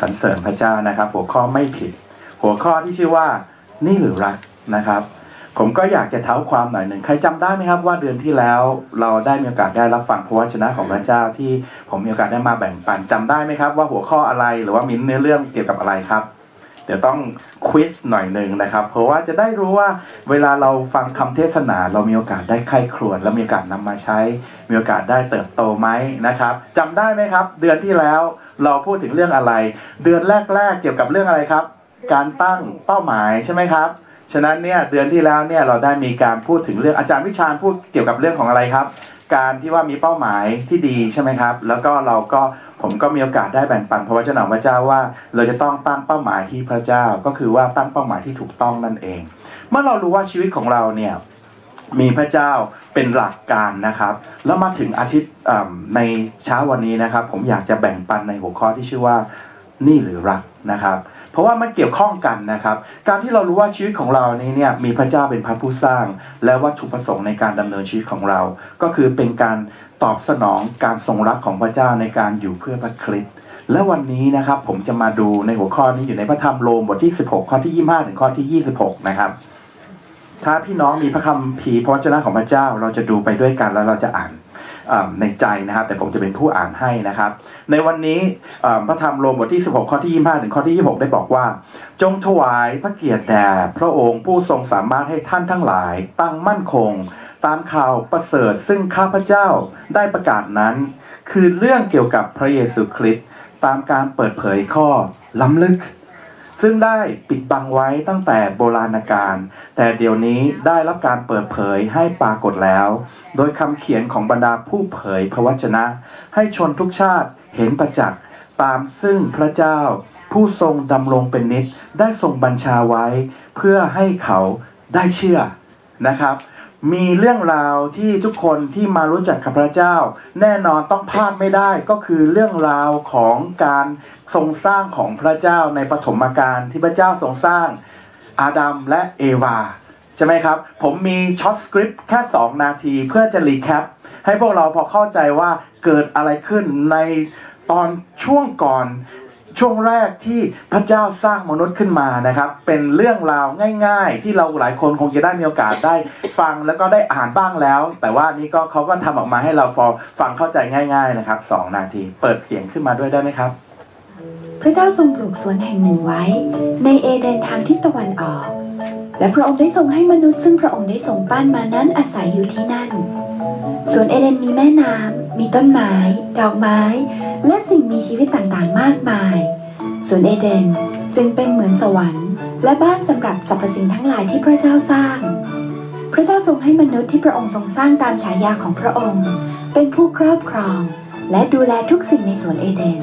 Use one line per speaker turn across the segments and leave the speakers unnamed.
รรเสริญพระเจ้านะครับหัวข้อไม่ผิดหัวข้อที่ชื่อว่านี่หรือรักนะครับผมก็อยากจะเท้าความหน่อยหนึ่งใครจำได้ไหมครับว่าเดือนที่แล้วเราได้มีโอกาสได้รับฟังพระวจนะของพระเจ้าที่ผมมีโอกาสได้มาแบ่งปันจำได้ไหมครับว่าหัวข้ออะไรหรือว่ามีเนื้อเรื่องเกี่ยวกับอะไรครับเดี๋ยวต้องควิซหน่อยหนึ่งนะครับเพราะว่าจะได้รู้ว่าเวลาเราฟังคำเทศนาเรามีโอกาสได้ใคร่ครวญและมีโอกาสนำมาใช้มีโอกาสได้เติบโตไหมนะครับจำได้ไหมครับเดือนที่แล้วเราพูดถึงเรื่องอะไรเดือนแรกๆเกี่ยวกับเรื่องอะไรครับการตั้งเป้าหมายใช่ไหมครับฉะนั้นเนี่ยเดือนที่แล้วเนี่ยเราได้มีการพูดถึงเรื่องอาจารย์วิชาญพูดเกี่ยวกับเรื่องของอะไรครับการที่ว่ามีเป้าหมายที่ดีใช่ไหมครับแล้วก็ผมก็มีโอกาสได้แบ่งปันพระวจนะของพระเจ้าว่าเราจะต้องตั้งเป้าหมายที่พระเจ้าก็คือว่าตั้งเป้าหมายที่ถูกต้องนั่นเองเมื่อเรารู้ว่าชีวิตของเราเนี่ยมีพระเจ้าเป็นหลักการนะครับแล้วมาถึงอาทิตย์ในเช้าวันนี้นะครับผมอยากจะแบ่งปันในหัวข้อที่ชื่อว่านี่หรือรักนะครับเพราะว่ามันเกี่ยวข้องกันนะครับการที่เรารู้ว่าชีวิตของเรานี้เนี่ยมีพระเจ้าเป็นพระผู้สร้างและวัตถุประสงค์ในการดำเนินชีวิตของเราก็คือเป็นการตอบสนองการทรงรักของพระเจ้าในการอยู่เพื่อพระคริสต์และวันนี้นะครับผมจะมาดูในหัวข้อนี้อยู่ในพระธรรมโรมบทที่16ข้อที่25ถึงข้อที่26นะครับถ้าพี่น้องมีพระคัมภีร์พระวจนะของพระเจ้าเราจะดูไปด้วยกันแล้วเราจะอ่านในใจนะครับแต่ผมจะเป็นผู้อ่านให้นะครับในวันนี้พระธรรมโรมบทที่16ข้อที่25ถึงข้อที่26ได้บอกว่าจงถวายพระเกียรติแด่พระองค์ผู้ทรงสามารถให้ท่านทั้งหลายตั้งมั่นคงตามข่าวประเสริฐซึ่งข้าพเจ้าได้ประกาศนั้นคือเรื่องเกี่ยวกับพระเยซูคริสต์ตามการเปิดเผยข้อล้ำลึกซึ่งได้ปิดบังไว้ตั้งแต่โบราณกาลแต่เดี๋ยวนี้ได้รับการเปิดเผยให้ปรากฏแล้วโดยคำเขียนของบรรดาผู้เผยพระวจนะให้ชนทุกชาติเห็นประจักษ์ตามซึ่งพระเจ้าผู้ทรงดำรงเป็นนิจได้ทรงบัญชาไว้เพื่อให้เขาได้เชื่อนะครับมีเรื่องราวที่ทุกคนที่มารู้จักกับพระเจ้าแน่นอนต้องพลาดไม่ได้ก็คือเรื่องราวของการทรงสร้างของพระเจ้าในปฐมกาลที่พระเจ้าทรงสร้างอาดัมและเอวาใช่ไหมครับผมมีช็อตสคริปต์แค่2นาทีเพื่อจะรีแคปให้พวกเราพอเข้าใจว่าเกิดอะไรขึ้นในตอนช่วงก่อนช่วงแรกที่พระเจ้าสร้างมนุษย์ขึ้นมานะครับเป็นเรื่องราวง่ายๆที่เราหลายคนคงจะได้มีโอกาสได้ฟังแล้วก็ได้อ่านบ้างแล้วแต่ว่านี่ก็เขาก็ทำออกมาให้เราพอฟังเข้าใจง่ายๆนะครับ2นาทีเปิดเสียงขึ้นมาด้วยได้ไหมครับ
พระเจ้าทรงปลูกสวนแห่งหนึ่งไว้ในเอเดนทางทิศตะวันออกและพระองค์ได้ทรงให้มนุษย์ซึ่งพระองค์ได้ทรงปั้นมานั้นอาศัยอยู่ที่นั่นสวนเอเดนมีแม่น้ำมีต้นไม้ดอกไม้และสิ่งมีชีวิตต่างๆมากมายสวนเอเดนจึงเป็นเหมือนสวรรค์และบ้านสำหรับสรรพสิ่งทั้งหลายที่พระเจ้าสร้างพระเจ้าทรงให้มนุษย์ที่พระองค์ทรงสร้างตามฉายาของพระองค์เป็นผู้ครอบครองและดูแลทุกสิ่งในสวนเอเดน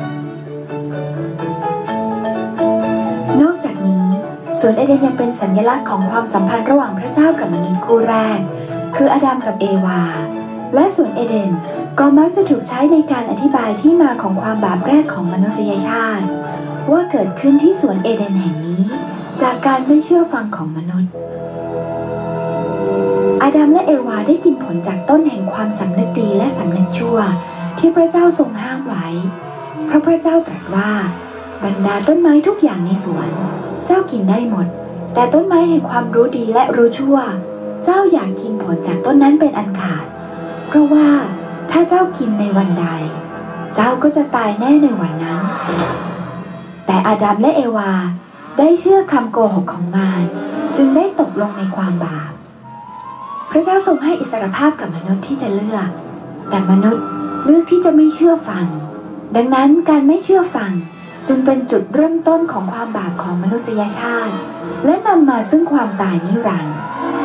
นอกจากนี้สวนเอเดนยังเป็นสัญลักษณ์ของความสัมพันธ์ระหว่างพระเจ้ากับมนุษย์คู่แรกคืออาดัมกับเอวาและสวนเอเดนก็มักจะถูกใช้ในการอธิบายที่มาของความบาปแรกของมนุษยชาติว่าเกิดขึ้นที่สวนเอเดนแห่งนี้จากการไม่เชื่อฟังของมนุษย์อาดัมและเอวาได้กินผลจากต้นแห่งความสำนึกดีและสำนึกชั่วที่พระเจ้าทรงห้ามไว้เพราะพระเจ้าตรัสว่าบรรดาต้นไม้ทุกอย่างในสวนเจ้ากินได้หมดแต่ต้นไม้แห่งความรู้ดีและรู้ชั่วเจ้าอย่ากินผลจากต้นนั้นเป็นอันขาดเพราะว่าถ้าเจ้ากินในวันใดเจ้าก็จะตายแน่ในวันนั้นแต่อาดัมและเอวาได้เชื่อคำโกหกของมารจึงได้ตกลงในความบาปพระเจ้าทรงให้อิสรภาพกับมนุษย์ที่จะเลือกแต่มนุษย์เลือกที่จะไม่เชื่อฟังดังนั้นการไม่เชื่อฟังจึงเป็นจุดเริ่มต้นของความบาปของมนุษยชาติและนำมาซึ่งความตายนิรันดร์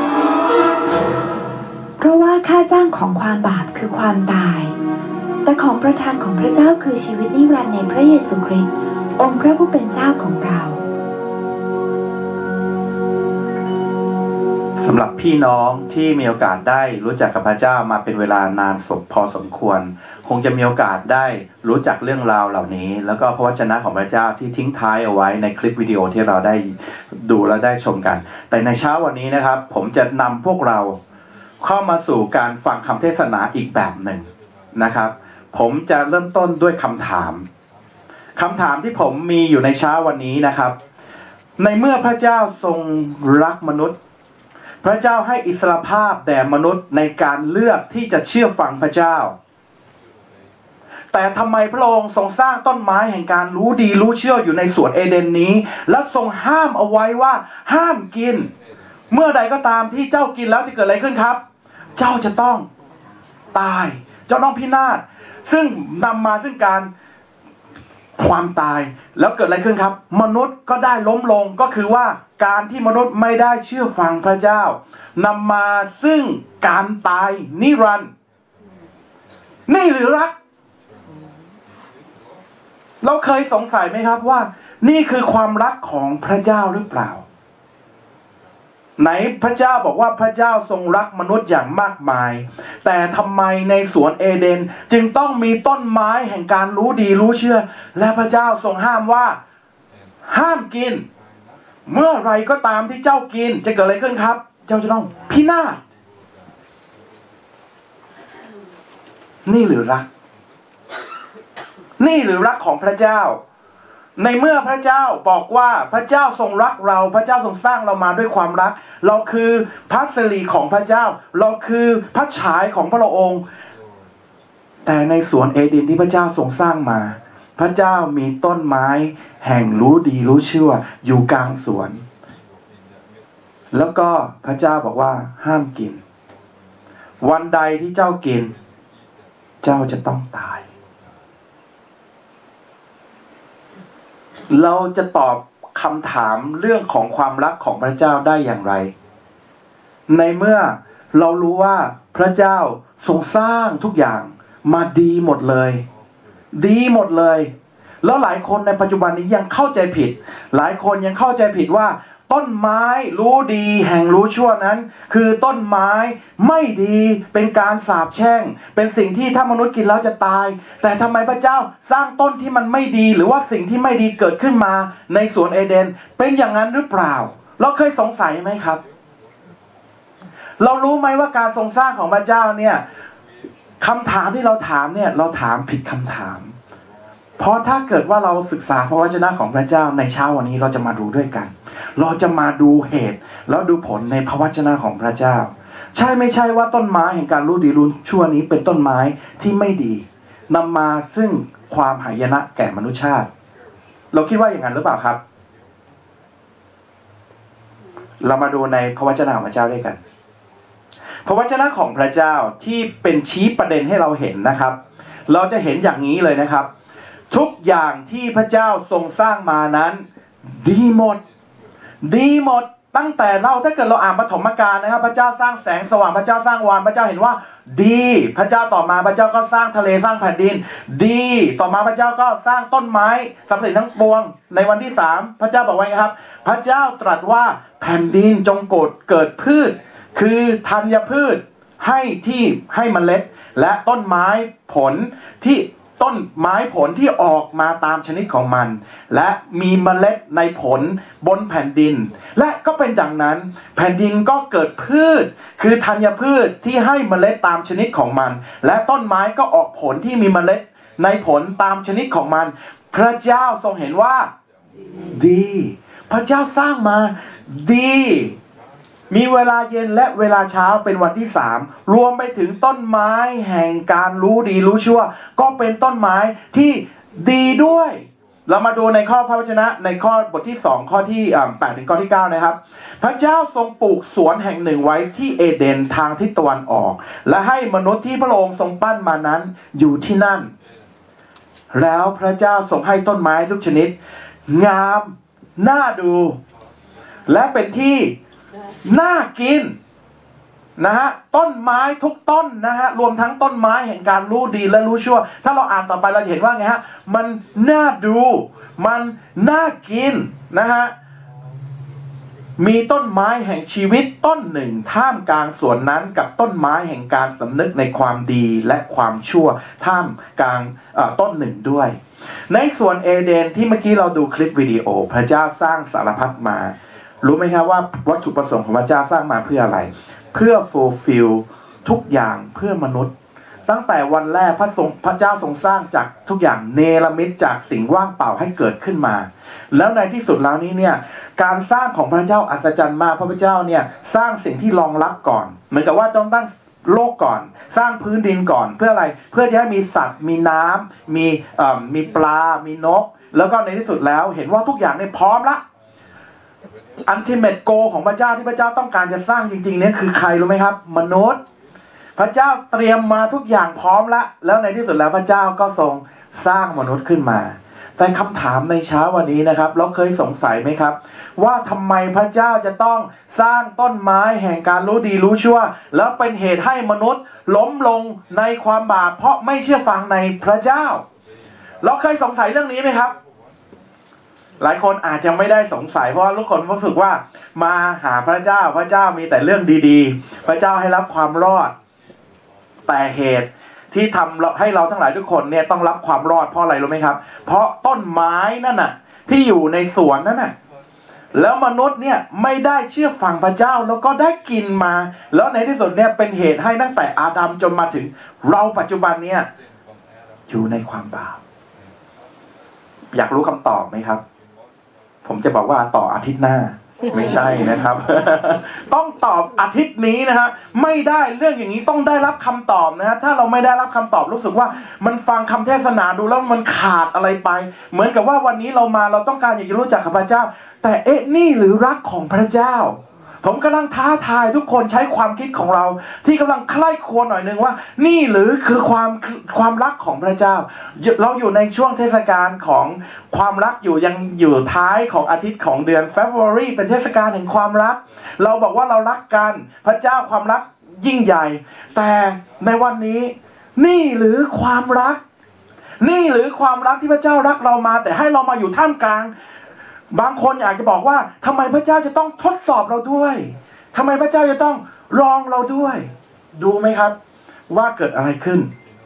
เพราะว่าค่าจ้างของความบาปคือความตายแต่ของประทานของพระเจ้าคือชีวิตนิรันดร์ในพระเยซูคริสต์องค์พระผู้เป็นเจ้าของเรา
สำหรับพี่น้องที่มีโอกาสได้รู้จักกับพระเจ้ามาเป็นเวลานานพอสมควรคงจะมีโอกาสได้รู้จักเรื่องราวเหล่านี้แล้วก็พระวจนะของพระเจ้าที่ทิ้งท้ายเอาไว้ในคลิปวิดีโอที่เราได้ดูและได้ชมกันแต่ในเช้าวันนี้นะครับผมจะนำพวกเราเข้ามาสู่การฟังคำเทศนาอีกแบบหนึ่งนะครับผมจะเริ่มต้นด้วยคำถามคำถามที่ผมมีอยู่ในเช้าวันนี้นะครับในเมื่อพระเจ้าทรงรักมนุษย์พระเจ้าให้อิสรภาพแด่มนุษย์ในการเลือกที่จะเชื่อฟังพระเจ้าแต่ทำไมพระองค์ทรงสร้างต้นไม้แห่งการรู้ดีรู้เชื่ออยู่ในสวนเอเดนนี้และทรงห้ามเอาไว้ว่าห้ามกินเมื่อใดก็ตามที่เจ้ากินแล้วจะเกิดอะไรขึ้นครับเจ้าจะต้องตายเจ้าต้องพินาศซึ่งนำมาซึ่งการความตายแล้วเกิดอะไรขึ้นครับมนุษย์ก็ได้ล้มลงก็คือว่าการที่มนุษย์ไม่ได้เชื่อฟังพระเจ้านำมาซึ่งการตายนิรันดร์นี่หรือรักเราเคยสงสัยไหมครับว่านี่คือความรักของพระเจ้าหรือเปล่าไหนพระเจ้าบอกว่าพระเจ้าทรงรักมนุษย์อย่างมากมายแต่ทำไมในสวนเอเดนจึงต้องมีต้นไม้แห่งการรู้ดีรู้เชื่อและพระเจ้าทรงห้ามว่าห้ามกินเมื่อไรก็ตามที่เจ้ากินจะเกิดอะไรขึ้นครับเจ้าจะต้องพินาศนี่หรือรักนี่หรือรักของพระเจ้าในเมื่อพระเจ้าบอกว่าพระเจ้าทรงรักเราพระเจ้าทรงสร้างเรามาด้วยความรักเราคือพระสิริของพระเจ้าเราคือพระฉายของพระองค์แต่ในสวนเอเดนที่พระเจ้าทรงสร้างมาพระเจ้ามีต้นไม้แห่งรู้ดีรู้เชื่ออยู่กลางสวนแล้วก็พระเจ้าบอกว่าห้ามกินวันใดที่เจ้ากินเจ้าจะต้องตายเราจะตอบคำถามเรื่องของความรักของพระเจ้าได้อย่างไรในเมื่อเรารู้ว่าพระเจ้าทรงสร้างทุกอย่างมาดีหมดเลยดีหมดเลยแล้วหลายคนในปัจจุบันนี้ยังเข้าใจผิดหลายคนยังเข้าใจผิดว่าต้นไม้รู้ดีแห่งรู้ชั่วนั้นคือต้นไม้ไม่ดีเป็นการสาปแช่งเป็นสิ่งที่ถ้ามนุษย์กินแล้วจะตายแต่ทำไมพระเจ้าสร้างต้นที่มันไม่ดีหรือว่าสิ่งที่ไม่ดีเกิดขึ้นมาในสวนเอเดนเป็นอย่างนั้นหรือเปล่าเราเคยสงสัยไหมครับเรารู้ไหมว่าการทรงสร้างของพระเจ้าเนี่ยคำถามที่เราถามเนี่ยเราถามผิดคำถามเพราะถ้าเกิดว่าเราศึกษาพระวจนะของพระเจ้าในเช้าวันนี้เราจะมาดูด้วยกันเราจะมาดูเหตุแล้วดูผลในพระวจนะของพระเจ้าใช่ไม่ใช่ว่าต้นไม้แห่งการรู้ดีรู้ชั่วนี้เป็นต้นไม้ที่ไม่ดีนำมาซึ่งความหายนะแก่มนุษยชาติเราคิดว่าอย่างนั้นหรือเปล่าครับเรามาดูในพระวจนะของพระเจ้าด้วยกันพระวจนะของพระเจ้าที่เป็นชี้ประเด็นให้เราเห็นนะครับเราจะเห็นอย่างนี้เลยนะครับทุกอย่างที่พระเจ้าทรงสร้างมานั้นดีหมดดีหมดตั้งแต่ถ้าเกิดเราอ่านปฐมกาลนะครับพระเจ้าสร้างแสงสว่างพระเจ้าสร้างวานพระเจ้าเห็นว่าดีพระเจ้าต่อมาพระเจ้าก็สร้างทะเลสร้างแผ่นดินดีต่อมาพระเจ้าก็สร้างต้นไม้สรรพสิ่งทั้งปวงในวันที่3พระเจ้าบอกว่าไงครับพระเจ้าตรัสว่าแผ่นดินจงเกิดพืชคือธัญพืชให้เมล็ดและต้นไม้ผลที่ออกมาตามชนิดของมันและมีเมล็ดในผลบนแผ่นดินและก็เป็นดังนั้นแผ่นดินก็เกิดพืชคือธัญพืชที่ให้เมล็ดตามชนิดของมันและต้นไม้ก็ออกผลที่มีเมล็ดในผลตามชนิดของมันพระเจ้าทรงเห็นว่าดีพระเจ้าสร้างมาดีมีเวลาเย็นและเวลาเช้าเป็นวันที่3รวมไปถึงต้นไม้แห่งการรู้ดีรู้ชั่วก็เป็นต้นไม้ที่ดีด้วยเรามาดูในข้อพระวจนะในข้อบทที่2ข้อที่8ถึงข้อที่9นะครับพระเจ้าทรงปลูกสวนแห่งหนึ่งไว้ที่เอเดนทางทิศตะวันออกและให้มนุษย์ที่พระองค์ทรงปั้นมานั้นอยู่ที่นั่นแล้วพระเจ้าทรงให้ต้นไม้ทุกชนิดงามน่าดูและเป็นที่น่ากินนะฮะต้นไม้ทุกต้นนะฮะรวมทั้งต้นไม้แห่งการรู้ดีและรู้ชั่วถ้าเราอ่านต่อไปเราจะเห็นว่าไงฮะมันน่าดูมันน่ากินนะฮะมีต้นไม้แห่งชีวิตต้นหนึ่งท่ามกลางสวนนั้นกับต้นไม้แห่งการสำนึกในความดีและความชั่วท่ามกลางต้นหนึ่งด้วยในสวนเอเดนที่เมื่อกี้เราดูคลิปวิดีโอพระเจ้าสร้างสารพัดมารู้ไหมครับว่าวัตถุประสงค์ของพระเจ้าสร้างมาเพื่ออะไรเพื่อ fulfill ทุกอย่างเพื่อมนุษย์ตั้งแต่วันแรกพระเจ้าทรงสร้างจากทุกอย่างเนรมิตจากสิ่งว่างเปล่าให้เกิดขึ้นมาแล้วในที่สุดแล้วนี้เนี่ยการสร้างของพระเจ้าอัศจรรย์มากพระเจ้าเนี่ยสร้างสิ่งที่รองรับก่อนเหมือนกับว่าต้องตั้งโลกก่อนสร้างพื้นดินก่อนเพื่ออะไรเพื่อจะให้มีสัตว์มีน้ำมีปลามีนกแล้วก็ในที่สุดแล้วเห็นว่าทุกอย่างเนี่ยพร้อมละอันติเมทโกของพระเจ้าที่พระเจ้าต้องการจะสร้างจริงๆเนี่ยคือใครรู้ไหมครับมนุษย์พระเจ้าเตรียมมาทุกอย่างพร้อมละแล้วในที่สุดแล้วพระเจ้าก็ทรงสร้างมนุษย์ขึ้นมาแต่คำถามในเช้าวันนี้นะครับเราเคยสงสัยไหมครับว่าทำไมพระเจ้าจะต้องสร้างต้นไม้แห่งการรู้ดีรู้ชั่วแล้วเป็นเหตุให้มนุษย์ล้มลงในความบาปเพราะไม่เชื่อฟังในพระเจ้าเราเคยสงสัยเรื่องนี้ไหมครับหลายคนอาจจะไม่ได้สงสัยเพราะทุกคนรู้สึกว่ามาหาพระเจ้าพระเจ้ามีแต่เรื่องดีๆพระเจ้าให้รับความรอดแต่เหตุที่ทำให้เราทั้งหลายทุกคนเนี่ยต้องรับความรอดเพราะอะไรรู้ไหมครับเพราะต้นไม้นั่นน่ะที่อยู่ในสวนนั่นน่ะแล้วมนุษย์เนี่ยไม่ได้เชื่อฟังพระเจ้าแล้วก็ได้กินมาแล้วในที่สุดเนี่ยเป็นเหตุให้ตั้งแต่อาดัมจนมาถึงเราปัจจุบันเนี่ยอยู่ในความบาปอยากรู้คำตอบไหมครับผมจะบอกว่าต่ออาทิตย์หน้าไม่ใช่นะครับ ต้องตอบอาทิตย์นี้นะฮะไม่ได้เรื่องอย่างนี้ต้องได้รับคำตอบนะฮะถ้าเราไม่ได้รับคำตอบรู้สึกว่ามันฟังคำเทศนาดูแล้วมันขาดอะไรไปเหมือนกับว่าวันนี้เราต้องการอยากจะรู้จักพระเจ้าแต่นี่หรือรักของพระเจ้าผมกำลังท้าทายทุกคนใช้ความคิดของเราที่กำลังใคร่ครวญหน่อยนึงว่านี่หรือคือความรักของพระเจ้าเราอยู่ในช่วงเทศกาลของความรักยังอยู่ท้ายของอาทิตย์ของเดือน February เป็นเทศกาลแห่งความรักเราบอกว่าเรารักกันพระเจ้าความรักยิ่งใหญ่แต่ในวันนี้นี่หรือความรักนี่หรือความรักที่พระเจ้ารักเรามาแต่ให้เรามาอยู่ท่ามกลางบางคนอยากจะบอกว่าทำไมพระเจ้าจะต้องทดสอบเราด้วยทำไมพระเจ้าจะต้องลองเราด้วยดูไหมครับว่าเกิดอะไรขึ้น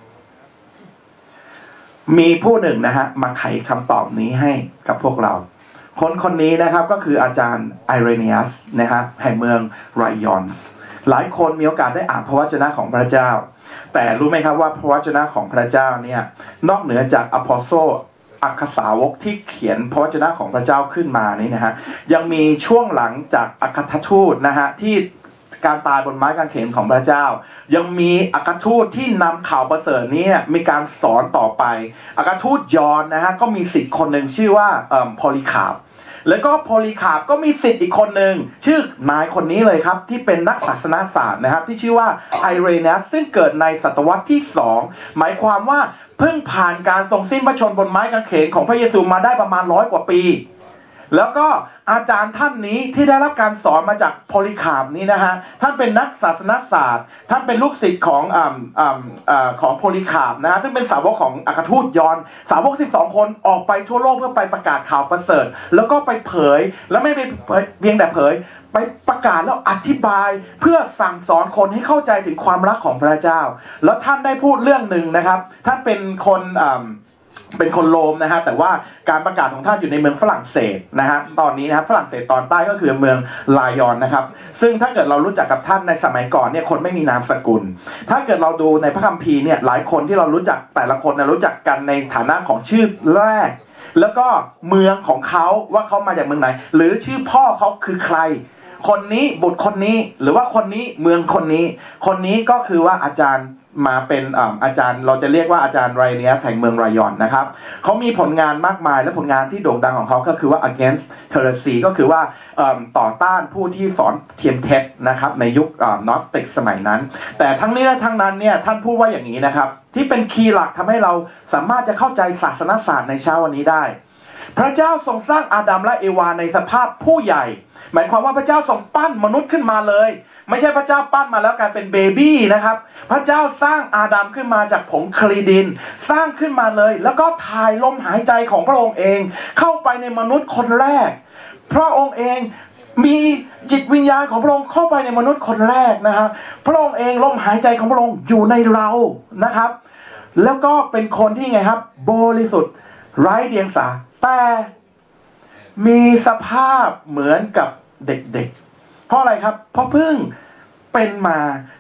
มีผู้หนึ่งนะฮะมาไขคำตอบนี้ให้กับพวกเราคนนี้นะครับก็คืออาจารย์ไอเรเนียสนะฮะแห่งเมืองไรยอนส์หลายคนมีโอกาสได้อ่านพระวจนะของพระเจ้าแต่รู้ไหมครับว่าพระวจนะของพระเจ้าเนี่ยนอกเหนือจากอพอลโซอัครสาวกที่เขียนพระวจนะของพระเจ้าขึ้นมานี่นะฮะยังมีช่วงหลังจากอัครทูตนะฮะที่การตายบนไม้กางเขนของพระเจ้ายังมีอัครทูตที่นำข่าวประเสริฐนี้มีการสอนต่อไปอัครทูตยอห์นนะฮะก็มีศิษย์คนหนึ่งชื่อว่าโพลีคาร์ปแล้วก็โพลีคาร์ปก็มีศิษย์อีกคนหนึ่งชื่อนายคนนี้เลยครับที่เป็นนักศาสนศาสตร์นะครับที่ชื่อว่าไอเรเนียสซึ่งเกิดในศตวรรษที่2หมายความว่าเพิ่งผ่านการทรงสิ้นพระชนม์บนไม้กางเขนของพระเยซูมาได้ประมาณ100 กว่าปีแล้วก็อาจารย์ท่านนี้ที่ได้รับการสอนมาจากโพลีคาร์ปนี้นะฮะท่านเป็นนักศาสนศาสตร์ท่านเป็นลูกศิษย์ของโพลีคาร์ปนะฮะซึ่งเป็นสาวกของอัครทูตยอห์นสาวก12 คนออกไปทั่วโลกเพื่อไปประกาศข่าวประเสริฐแล้วก็ไปเผยแล้วไม่ไปเพียงแต่เผยไปประกาศแล้วอธิบายเพื่อสั่งสอนคนให้เข้าใจถึงความรักของพระเจ้าแล้วท่านได้พูดเรื่องหนึ่งนะครับท่านเป็นคนโรมนะฮะแต่ว่าการประกาศของท่านอยู่ในเมืองฝรั่งเศสนะฮะตอนนี้นะครับฝรั่งเศสตอนใต้ก็คือเมืองลายอนนะครับซึ่งถ้าเกิดเรารู้จักกับท่านในสมัยก่อนเนี่ยคนไม่มีนามสกุลถ้าเกิดเราดูในพระคัมภีร์เนี่ยหลายคนที่เรารู้จักแต่ละคนนะรู้จักกันในฐานะของชื่อแรกแล้วก็เมืองของเขาว่าเขามาจากเมืองไหนหรือชื่อพ่อเขาคือใครคนนี้บุตรคนนี้หรือว่าคนนี้เมืองคนนี้ก็คือว่าอาจารย์มาเป็นอาจารย์เราจะเรียกว่าอาจารย์ไรเนียสแห่งเมืองไรยอนนะครับเขามีผลงานมากมายและผลงานที่โด่งดังของเขาก็คือว่า against heresy ก็คือว่าต่อต้านผู้ที่สอนเทียมเท็จนะครับในยุคนอสติกสมัยนั้นแต่ทั้งนี้และทั้งนั้นเนี่ยท่านพูดว่าอย่างนี้นะครับที่เป็นคีย์หลักทำให้เราสามารถจะเข้าใจศาสนศาสตร์ในเช้าวันนี้ได้พระเจ้าทรงสร้างอาดัมและเอวาในสภาพผู้ใหญ่หมายความว่าพระเจ้าทรงปั้นมนุษย์ขึ้นมาเลยไม่ใช่พระเจ้าปั้นมาแล้วกลายเป็นเบบี้นะครับพระเจ้าสร้างอาดัมขึ้นมาจากผงคลีดินสร้างขึ้นมาเลยแล้วก็ถ่ายลมหายใจของพระองค์เองเข้าไปในมนุษย์คนแรกพระองค์เองมีจิตวิญญาณของพระองค์เข้าไปในมนุษย์คนแรกนะครับพระองค์เองลมหายใจของพระองค์อยู่ในเรานะครับแล้วก็เป็นคนที่ไงครับบริสุทธิ์ไร้เดียงสาแต่มีสภาพเหมือนกับเด็กๆเพราะอะไรครับเพราะเพิ่งเป็นมา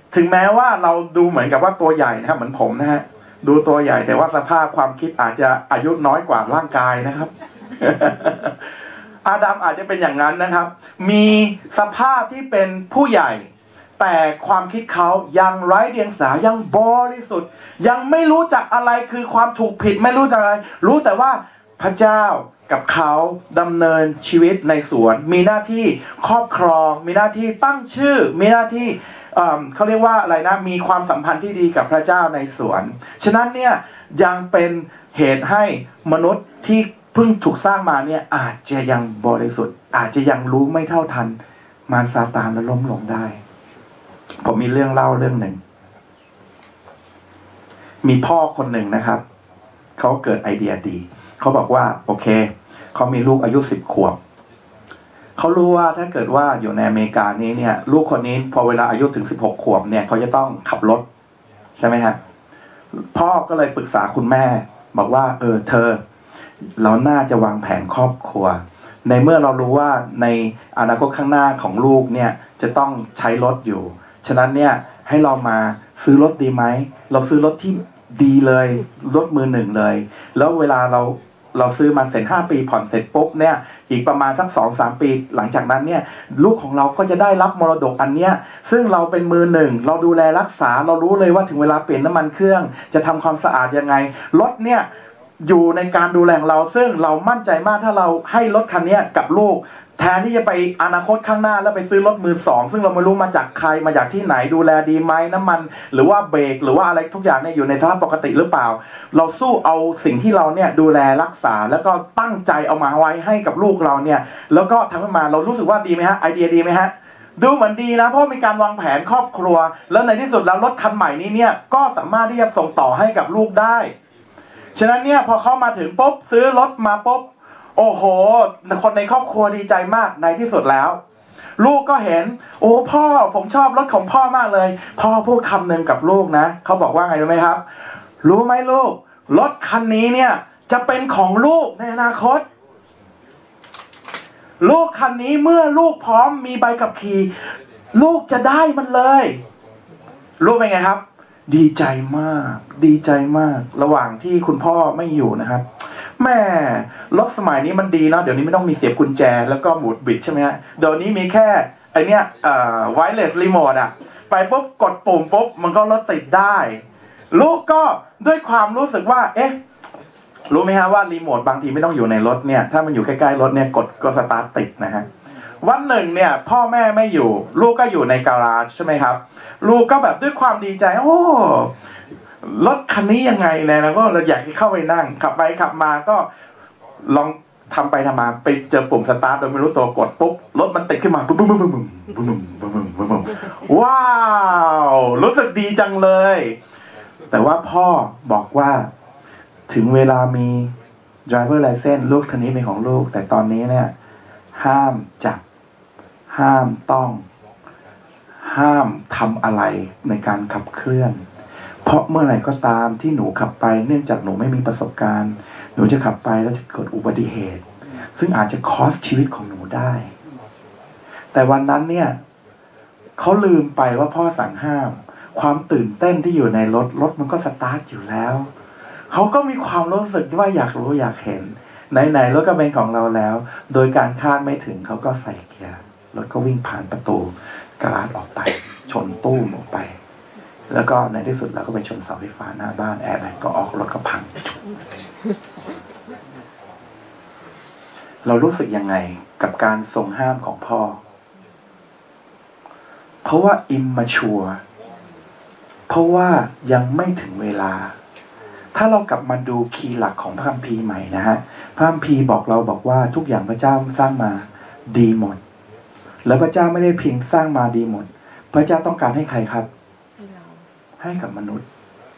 ถึงแม้ว่าเราดูเหมือนกับว่าตัวใหญ่นะครับเหมือนผมนะฮะดูตัวใหญ่แต่ว่าสภาพความคิดอาจจะอายุน้อยกว่าร่างกายนะครับ อาดัมอาจจะเป็นอย่างนั้นนะครับมีสภาพที่เป็นผู้ใหญ่แต่ความคิดเขายังไร้เดียงสายังบริสุทธิ์ยังไม่รู้จักอะไรคือความถูกผิดไม่รู้จักอะไรรู้แต่ว่าพระเจ้ากับเขาดำเนินชีวิตในสวนมีหน้าที่ครอบครองมีหน้าที่ตั้งชื่อมีหน้าที่เขาเรียกว่าอะไรนะมีความสัมพันธ์ที่ดีกับพระเจ้าในสวนฉะนั้นเนี่ยยังเป็นเหตุให้มนุษย์ที่เพิ่งถูกสร้างมาเนี่ยอาจจะยังบริสุทธิ์อาจจะยังรู้ไม่เท่าทันมารซาตานและล้มลงได้ผมมีเรื่องเล่าเรื่องหนึ่งมีพ่อคนหนึ่งนะครับเขาเกิดไอเดียดีเขาบอกว่าโอเคเขามีลูกอายุ10 ขวบเขารู้ว่าถ้าเกิดว่าอยู่ในอเมริกานี้เนี่ยลูกคนนี้พอเวลาอายุถึง16 ขวบเนี่ยเขาจะต้องขับรถใช่ไหมฮะพ่อก็เลยปรึกษาคุณแม่บอกว่าเธอเราน่าจะวางแผนครอบครัวในเมื่อเรารู้ว่าในอนาคตข้างหน้าของลูกเนี่ยจะต้องใช้รถอยู่ฉะนั้นเนี่ยให้เรามาซื้อรถดีไหมเราซื้อรถที่ดีเลยรถมือหนึ่งเลยแล้วเวลาเราซื้อมาเสร็จ5 ปีผ่อนเสร็จปุ๊บเนี่ยอีกประมาณสัก 2-3 ปีหลังจากนั้นเนี่ยลูกของเราก็จะได้รับมรดกอันเนี้ยซึ่งเราเป็นมือหนึ่งเราดูแลรักษาเรารู้เลยว่าถึงเวลาเปลี่ยนน้ำมันเครื่องจะทำความสะอาดยังไงรถเนี่ยอยู่ในการดูแลของเราซึ่งเรามั่นใจมากถ้าเราให้รถคันนี้กับลูกแทนที่จะไปอนาคตข้างหน้าแล้วไปซื้อรถมือสองซึ่งเราไม่รู้มาจากใครมาจากที่ไหนดูแลดีไหมน้ำมันหรือว่าเบรกหรือว่าอะไรทุกอย่างเนี่ยอยู่ในสภาพปกติหรือเปล่าเราสู้เอาสิ่งที่เราเนี่ยดูแลรักษาแล้วก็ตั้งใจเอามาไว้ให้กับลูกเราเนี่ยแล้วก็ทำให้มาเรารู้สึกว่าดีไหมฮะไอเดียดีไหมฮะดูเหมือนดีนะเพราะมีการวางแผนครอบครัวแล้วในที่สุดแล้วรถคันใหม่นี้เนี่ยก็สามารถที่จะส่งต่อให้กับลูกได้ฉะนั้นเนี่ยพอเขามาถึงปุ๊บซื้อรถมาปุ๊บโอ้โหคนในครอบครัวดีใจมากในที่สุดแล้วลูกก็เห็นโอ้พ่อผมชอบรถของพ่อมากเลยพ่อพูดคำหนึ่งกับลูกนะเขาบอกว่าไงรู้ไหมครับรู้ไหมลูกรถคันนี้เนี่ยจะเป็นของลูกในอนาคตลูกคันนี้เมื่อลูกพร้อมมีใบขับขี่ลูกจะได้มันเลยรู้เป็นไงครับดีใจมากดีใจมากระหว่างที่คุณพ่อไม่อยู่นะครับแม่รถสมัยนี้มันดีเนาะเดี๋ยวนี้ไม่ต้องมีเสียบกุญแจแล้วก็หมุดบิดใช่ไหมฮะเดี๋ยวนี้มีแค่ไอเนี้ยไวเลสรีโมทอะไปปุ๊บกดปุ่มปุ๊บมันก็รถติดได้ลูกก็ด้วยความรู้สึกว่าเอ๊ะรู้ไหมฮะว่ารีโมทบางทีไม่ต้องอยู่ในรถเนี่ยถ้ามันอยู่ใกล้ๆรถเนี่ยกดก็สตาร์ทติดนะฮะวันหนึ่งเนี่ยพ่อแม่ไม่อยู่ลูกก็อยู่ในการาจใช่ไหมครับลูกก็แบบด้วยความดีใจโอ้รถคันนี้ยังไงเนี่ยแล้วก็เราอยากเข้าไปนั่งขับไปขับมาก็ลองทำไปทำมาไปเจอปุ่มสตาร์ทโดยไม่รู้ตัวกดปุ๊บรถมันติดขึ้นมาปุ๊บปุ๊บปุ๊บปุ๊บปุ๊บปุ๊บปุ๊บว้าวรู้สึกดีจังเลยแต่ว่าพ่อบอกว่าถึงเวลามี driver license ลูกคันนี้เป็นของลูกแต่ตอนนี้เนี่ยห้ามจับห้ามต้องห้ามทำอะไรในการขับเคลื่อนเพราะเมื่อไหร่ก็ตามที่หนูขับไปเนื่องจากหนูไม่มีประสบการณ์หนูจะขับไปแล้วจะเกิดอุบัติเหตุซึ่งอาจจะคอสชีวิตของหนูได้แต่วันนั้นเนี่ยเขาลืมไปว่าพ่อสั่งห้ามความตื่นเต้นที่อยู่ในรถมันก็สตาร์ทอยู่แล้วเขาก็มีความรู้สึกว่าอยากรู้อยากเห็นไหนๆรถก็เป็นของเราแล้วโดยการคาดไม่ถึงเขาก็ใส่เกียร์รถก็วิ่งผ่านประตูกระดาษออกไปชนตู้มออกไปแล้วก็ในที่สุดเราก็ไปชนเสาไฟฟ้าหน้าบ้านแอร์แบ็กก็ออกรถก็พังเรารู้สึกยังไงกับการทรงห้ามของพ่อเพราะว่า immature เพราะว่ายังไม่ถึงเวลาถ้าเรากลับมาดูคีย์หลักของพระคัมภีร์ใหม่นะฮะพระคัมภีร์บอกว่าทุกอย่างพระเจ้าสร้างมาดีหมดแล้วพระเจ้าไม่ได้เพียงสร้างมาดีหมดพระเจ้าต้องการให้ใครครับให้กับมนุษย์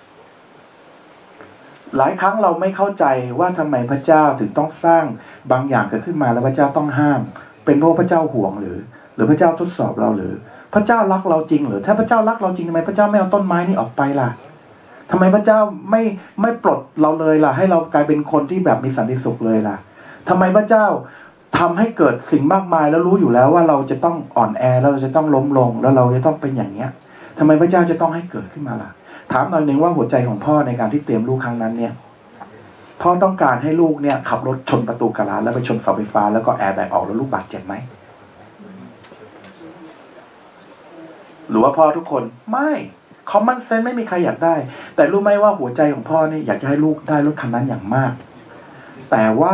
หลายครั้งเราไม่เข้าใจว่าทำไมพระเจ้าถึงต้องสร้างบางอย่างเกิดขึ้นมาแล้วพระเจ้าต้องห้ามเป็นเพราะพระเจ้าห่วงหรือพระเจ้าทดสอบเราหรือพระเจ้ารักเราจริงหรือถ้าพระเจ้ารักเราจริงทำไมพระเจ้าไม่เอาต้นไม้นี้ออกไปล่ะทำไมพระเจ้าไม่ปลดเราเลยล่ะให้เรากลายเป็นคนที่แบบมีสันติสุขเลยล่ะทำไมพระเจ้าทำให้เกิดสิ่งมากมายแล้วรู้อยู่แล้วว่าเราจะต้องอ่อนแอแล้วเราจะต้องล้มลงแล้วเราจะต้องเป็นอย่างเนี้ยทำไมพระเจ้าจะต้องให้เกิดขึ้นมาล่ะถามหน่อยหนึ่งว่าหัวใจของพ่อในการที่เตรียมลูกครั้งนั้นเนี่ยพ่อต้องการให้ลูกเนี่ยขับรถชนประตูกะลาแล้วไปชนเสาไฟฟ้าแล้วก็แอร์แบ็กออกแล้วลูกบาดเจ็บไหมหรือว่าพ่อทุกคนไม่คอมมอนเซนส์ไม่มีใครอยากได้แต่รู้ไหมว่าหัวใจของพ่อเนี่ยอยากจะให้ลูกได้รถคันนั้นอย่างมากแต่ว่า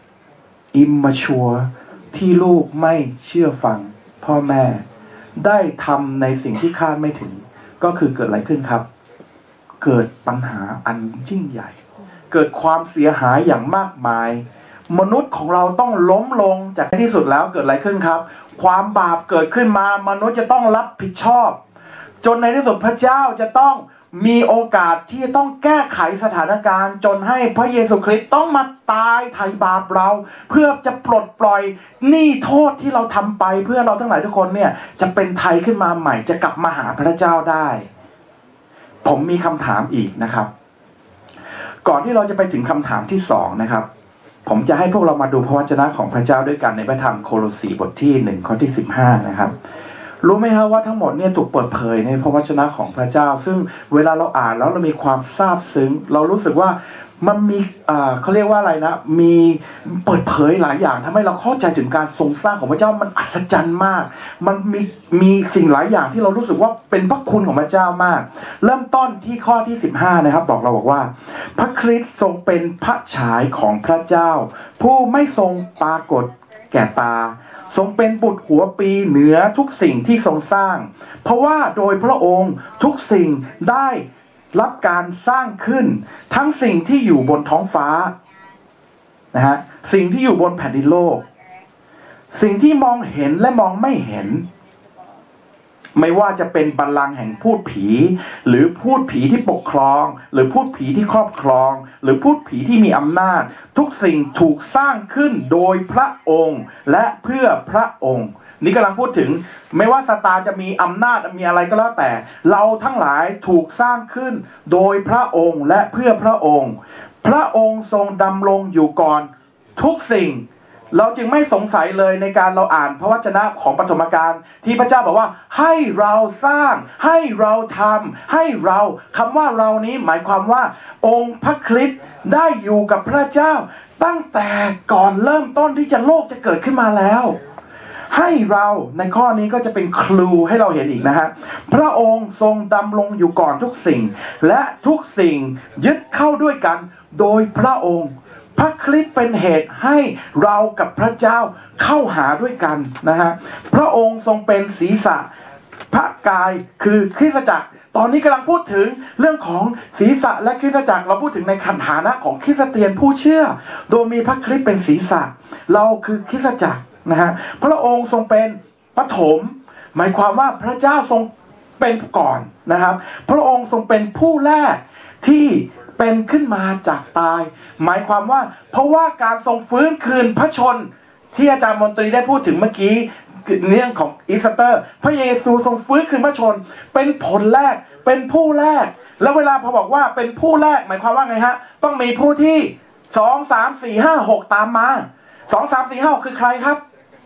immature ที่ลูกไม่เชื่อฟังพ่อแม่ได้ทำในสิ่งที่คาดไม่ถึงก็คือเกิดอะไรขึ้นครับเกิดปัญหาอันยิ่งใหญ่เกิดความเสียหายอย่างมากมายมนุษย์ของเราต้องล้มลงจากที่สุดแล้วเกิดอะไรขึ้นครับความบาปเกิดขึ้นมามนุษย์จะต้องรับผิดชอบจนในที่สุดพระเจ้าจะต้องมีโอกาสที่จะต้องแก้ไขสถานการณ์จนให้พระเยซูคริสต์ต้องมาตายไถ่บาปเราเพื่อจะปลดปล่อยหนี้โทษที่เราทำไปเพื่อเราทั้งหลายทุกคนเนี่ยจะเป็นไทยขึ้นมาใหม่จะกลับมาหาพระเจ้าได้ผมมีคำถามอีกนะครับก่อนที่เราจะไปถึงคำถามที่2นะครับผมจะให้พวกเรามาดูพระวจนะของพระเจ้าด้วยกันในพระธรรมโคโลสีบทที่1ข้อที่15นะครับรู้ไหมครับว่าทั้งหมดเนี่ยถูกเปิดเผยในพระวจนะของพระเจ้าซึ่งเวลาเราอ่านแล้วเรามีความซาบซึ้งเรารู้สึกว่ามันมีเขาเรียกว่าอะไรนะมีเปิดเผยหลายอย่างทำให้เราเข้าใจถึงการทรงสร้างของพระเจ้ามันอัศจรรย์มากมันมีสิ่งหลายอย่างที่เรารู้สึกว่าเป็นพระคุณของพระเจ้ามากเริ่มต้นที่ข้อที่15นะครับบอกว่าพระคริสต์ทรงเป็นพระฉายของพระเจ้าผู้ไม่ทรงปรากฏแก่ตาทรงเป็นบุตรหัวปีเหนือทุกสิ่งที่ทรงสร้างเพราะว่าโดยพระองค์ทุกสิ่งได้รับการสร้างขึ้นทั้งสิ่งที่อยู่บนท้องฟ้านะฮะสิ่งที่อยู่บนแผ่นดินโลกสิ่งที่มองเห็นและมองไม่เห็นไม่ว่าจะเป็นบัลลังก์แห่งพูดผีหรือพูดผีที่ปกครองหรือพูดผีที่ครอบครองหรือพูดผีที่มีอำนาจทุกสิ่งถูกสร้างขึ้นโดยพระองค์และเพื่อพระองค์นี่กำลังพูดถึงไม่ว่าซาตานจะมีอำนาจมีอะไรก็แล้วแต่เราทั้งหลายถูกสร้างขึ้นโดยพระองค์และเพื่อพระองค์พระองค์ทรงดำรงอยู่ก่อนทุกสิ่งเราจึงไม่สงสัยเลยในการเราอ่านพระวจนะของปฐมกาลที่พระเจ้าบอกว่าให้เราสร้างให้เราทำให้เราคำว่าเรานี้หมายความว่าองค์พระคริสต์ได้อยู่กับพระเจ้าตั้งแต่ก่อนเริ่มต้นที่โลกจะเกิดขึ้นมาแล้วให้เราในข้อนี้ก็จะเป็นคลูให้เราเห็นอีกนะฮะพระองค์ทรงดำรงอยู่ก่อนทุกสิ่งและทุกสิ่งยึดเข้าด้วยกันโดยพระองค์พระคริสต์เป็นเหตุให้เรากับพระเจ้าเข้าหาด้วยกันนะฮะพระองค์ทรงเป็นศีรษะพระกายคือคริสตจักรตอนนี้กำลังพูดถึงเรื่องของศีรษะและคริสตจักรเราพูดถึงในฐานะของคริสเตียนผู้เชื่อโดยมีพระคริสต์เป็นศีรษะเราคือคริสตจักรนะฮะพระองค์ทรงเป็นปฐมหมายความว่าพระเจ้าทรงเป็นก่อนนะครับพระองค์ทรงเป็นผู้แรกที่เป็นขึ้นมาจากตายหมายความว่าเพราะว่าการทรงฟื้นคืนพระชนที่อาจารย์มนตรีได้พูดถึงเมื่อกี้เรื่องของอีสเตอร์พระเยซูทรงฟื้นคืนพระชนเป็นผลแรกเป็นผู้แรกแล้วเวลาพอบอกว่าเป็นผู้แรกหมายความว่าไงฮะต้องมีผู้ที่2 3 4 5 6ตามมา2 3 4 5 6คือใครครับ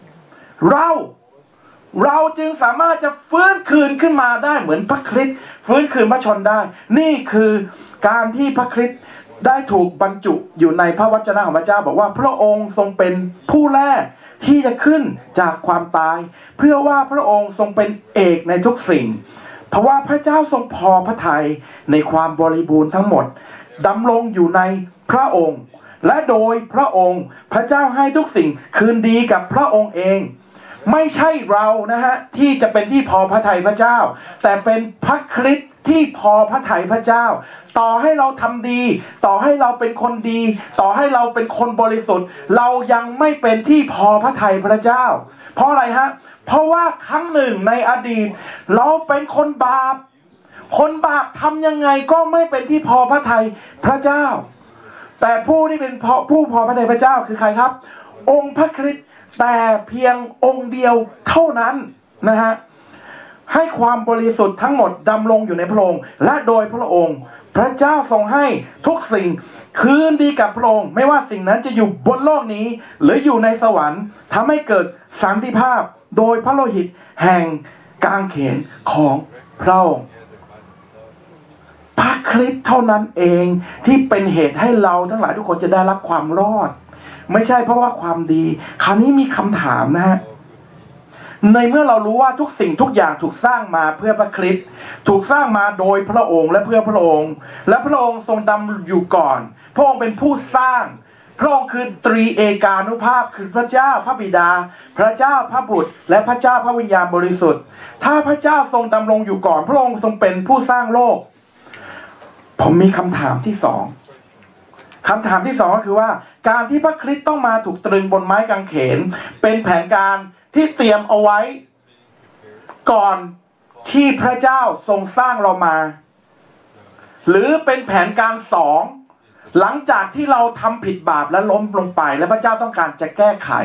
เราจึงสามารถจะฟื้นคืนขึ้นมาได้เหมือนพระคริสต์ฟื้นคืนพระชนได้นี่คือการที่พระคริสต์ได้ถูกบรรจุอยู่ในพระวจนะของพระเจ้าบอกว่าพระองค์ทรงเป็นผู้แรกที่จะขึ้นจากความตายเพื่อว่าพระองค์ทรงเป็นเอกในทุกสิ่งเพราะว่าพระเจ้าทรงพอพระทัยในความบริบูรณ์ทั้งหมดดำรงอยู่ในพระองค์และโดยพระองค์พระเจ้าให้ทุกสิ่งคืนดีกับพระองค์เองไม่ใช่เรานะฮะที่จะเป็นที่พอพระทัยพระเจ้าแต่เป็นพระคริสต์ที่พอพระทัยพระเจ้าต่อให้เราทำดีต่อให้เราเป็นคนดีต่อให้เราเป็นคนบริสุทธิ์เรายังไม่เป็นที่พอพระทัยพระเจ้าเพราะอะไรฮะเพราะว่าครั้งหนึ่งในอดีตเราเป็นคนบาปทำยังไงก็ไม่เป็นที่พอพระทัยพระเจ้าแต่ผู้ที่เป็นผู้พอพระทัยพระเจ้าคือใครครับองค์พระคริสต์แต่เพียงองค์เดียวเท่านั้นนะฮะให้ความบริสุทธิ์ทั้งหมดดำรงอยู่ในพระองค์และโดยพระองค์พระเจ้าทรงให้ทุกสิ่งคืนดีกับพระองค์ไม่ว่าสิ่งนั้นจะอยู่บนโลกนี้หรืออยู่ในสวรรค์ทำให้เกิดสันติภาพโดยพระโลหิตแห่งกางเขนของพระองค์พระคริสต์เท่านั้นเองที่เป็นเหตุให้เราทั้งหลายทุกคนจะได้รับความรอดไม่ใช่เพราะว่าความดีคราวนี้มีคำถามนะฮะในเมื่อเรารู้ว่าทุกสิ่งทุกอย่างถูกสร้างมาเพื่อพระคริสต์ถูกสร้างมาโดยพระองค์และเพื่อพระองค์และพระองค์ทรงดำอยู่ก่อนพระองค์เป็นผู้สร้างพระองค์คือตรีเอกานุภาพคือพระเจ้าพระบิดาพระเจ้าพระบุตรและพระเจ้าพระวิญญาณบริสุทธิ์ถ้าพระเจ้าทรงดำรงอยู่ก่อนพระองค์ทรงเป็นผู้สร้างโลกผมมีคำถามที่สองคำถามที่สองก็คือว่าการที่พระคริสต์ต้องมาถูกตรึงบนไม้กางเขนเป็นแผนการที่เตรียมเอาไว้ก่อนที่พระเจ้าทรงสร้างเรามาหรือเป็นแผนการสองหลังจากที่เราทำผิดบาปและล้มลงไปและพระเจ้าต้องการจะแก้ไข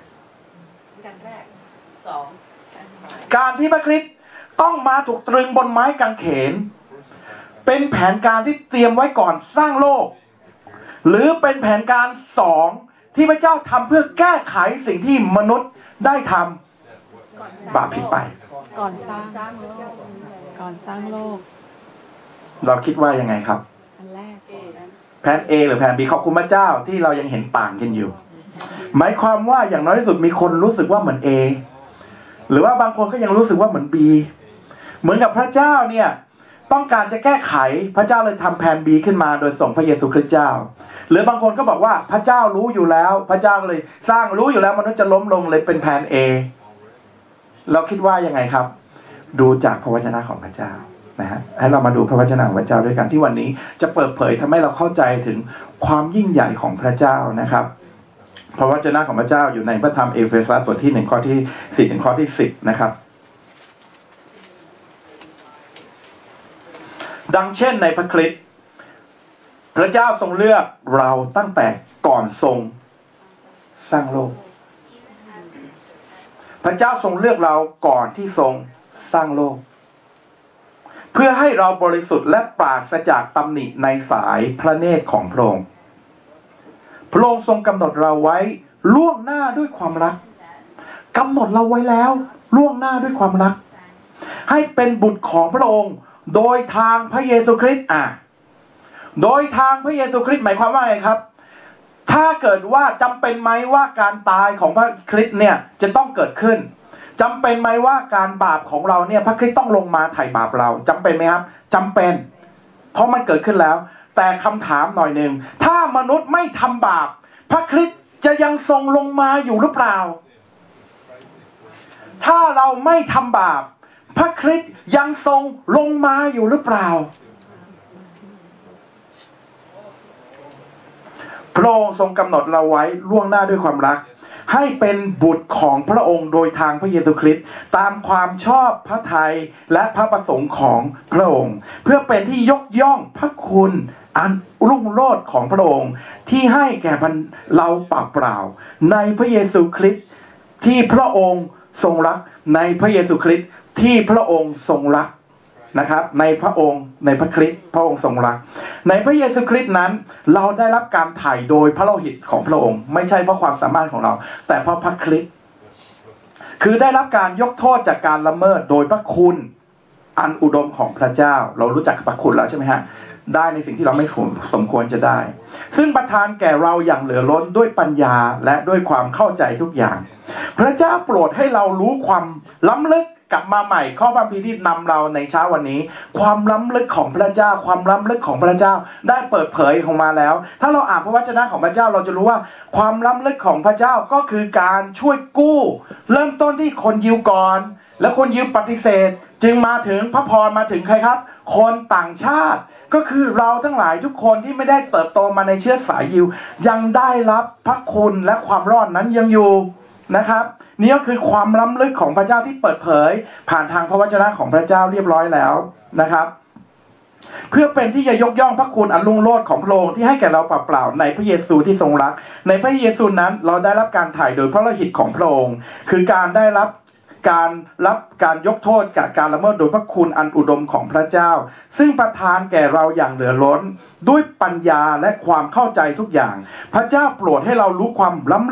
การที่พระคริสต์ต้องมาถูกตรึงบนไม้กางเขนเป็นแผนการที่เตรียมไว้ก่อนสร้างโลกหรือเป็นแผนการสองที่พระเจ้าทำเพื่อแก้ไขสิ่งที่มนุษย์ได้ทำบาปผิดไป
ก่อนสร้างโลก
เราคิดว่ายังไงครับ
อันแรก
แผน A หรือแผน B ขอบคุณพระเจ้าที่เรายังเห็นต่างกันอยู่หมายความว่าอย่างน้อยที่สุดมีคนรู้สึกว่าเหมือน A หรือว่าบางคนก็ยังรู้สึกว่าเหมือน B เหมือนกับพระเจ้าเนี่ยต้องการจะแก้ไขพระเจ้าเลยทำแผน B ขึ้นมาโดยส่งพระเยซูคริสต์เจ้าหรือบางคนก็บอกว่าพระเจ้ารู้อยู่แล้วพระเจ้าเลยสร้างรู้อยู่แล้วมนุษย์จะล้มลงเลยเป็นแผน A เราคิดว่ายังไงครับดูจากพระวจนะของพระเจ้านะฮะให้เรามาดูพระวจนะของพระเจ้าด้วยกันที่วันนี้จะเปิดเผยทำให้เราเข้าใจถึงความยิ่งใหญ่ของพระเจ้านะครับพระวจนะของพระเจ้าอยู่ในพระธรรมเอเฟซัสบทที่1ข้อที่4ถึงข้อที่10นะครับดังเช่นในพระคริสต์พระเจ้าทรงเลือกเราตั้งแต่ก่อนทรงสร้างโลกพระเจ้าทรงเลือกเราก่อนที่ทรงสร้างโลกเพื่อให้เราบริสุทธิ์และปราศจากตำหนิในสายพระเนตรของพระองค์พระองค์ทรงกำหนดเราไว้ล่วงหน้าด้วยความรักกำหนดเราไว้แล้วล่วงหน้าด้วยความรักให้เป็นบุตรของพระองค์โดยทางพระเยซูคริสต์โดยทางพระเยซูคริสต์หมายความว่าไงครับถ้าเกิดว่าจำเป็นไหมว่าการตายของพระคริสต์เนี่ยจะต้องเกิดขึ้นจำเป็นไหมว่าการบาปของเราเนี่ยพระคริสต์ต้องลงมาไถ่บาปเราจำเป็นไหมครับจำเป็นเพราะมันเกิดขึ้นแล้วแต่คำถามหน่อยหนึ่งถ้ามนุษย์ไม่ทำบาปพระคริสต์จะยังทรงลงมาอยู่หรือเปล่าถ้าเราไม่ทำบาปพระคริสต์ยังทรงลงมาอยู่หรือเปล่าพระองค์ทรงกำหนดเราไว้ล่วงหน้าด้วยความรักให้เป็นบุตรของพระองค์โดยทางพระเยซูคริสต์ตามความชอบพระทัยและพระประสงค์ของพระองค์เพื่อเป็นที่ยกย่องพระคุณอันรุ่งโรจน์ของพระองค์ที่ให้แก่เราเปล่าในพระเยซูคริสต์ที่พระองค์ทรงรักในพระเยซูคริสต์ที่พระองค์ทรงรักนะครับในพระองค์ในพระคริสต์พระองค์ทรงรักในพระเยซูคริสต์นั้นเราได้รับการไถ่โดยพระโลหิตของพระองค์ไม่ใช่เพราะความสามารถของเราแต่เพราะพระคริสต์คือได้รับการยกโทษจากการละเมิดโดยพระคุณอันอุดมของพระเจ้าเรารู้จักพระคุณแล้วใช่ไหมฮะได้ในสิ่งที่เราไม่สมควรจะได้ซึ่งประทานแก่เราอย่างเหลือล้นด้วยปัญญาและด้วยความเข้าใจทุกอย่างพระเจ้าโปรดให้เรารู้ความล้ำลึกกลับมาใหม่ข้อพระคัมภีร์ที่นำเราในเช้าวันนี้ความล้ำลึกของพระเจ้าความล้ำลึกของพระเจ้าได้เปิดเผยออกมาแล้วถ้าเราอ่านพระวจนะของพระเจ้าเราจะรู้ว่าความล้ำลึกของพระเจ้าก็คือการช่วยกู้เริ่มต้นที่คนยิวก่อนและคนยิวปฏิเสธจึงมาถึงพระพรมาถึงใครครับคนต่างชาติก็คือเราทั้งหลายทุกคนที่ไม่ได้เติบโตมาในเชื้อสายยิวยังได้รับพระคุณและความรอดนั้นยังอยู่นะครับนี่ก็คือความล้ำลึกของพระเจ้าที่เปิดเผยผ่านทางพระวจนะของพระเจ้าเรียบร้อยแล้วนะครับเพื่อเป็นที่จะยกย่องพระคุณอันรุ่งโรจน์ของพระองค์ที่ให้แก่เราเปล่าๆในพระเยซูที่ทรงรักในพระเยซูนั้นเราได้รับการไถ่โดยพระโลหิตของพระองค์คือการได้รับการยกโทษกับการละเมิดโดยพระคุณอันอุดมของพระเจ้าซึ่งประทานแก่เราอย่างเหลือล้นด้วยปัญญาและความเข้าใจทุกอย่างพระเจ้าโปรดให้เรารู้ความล้ำลึก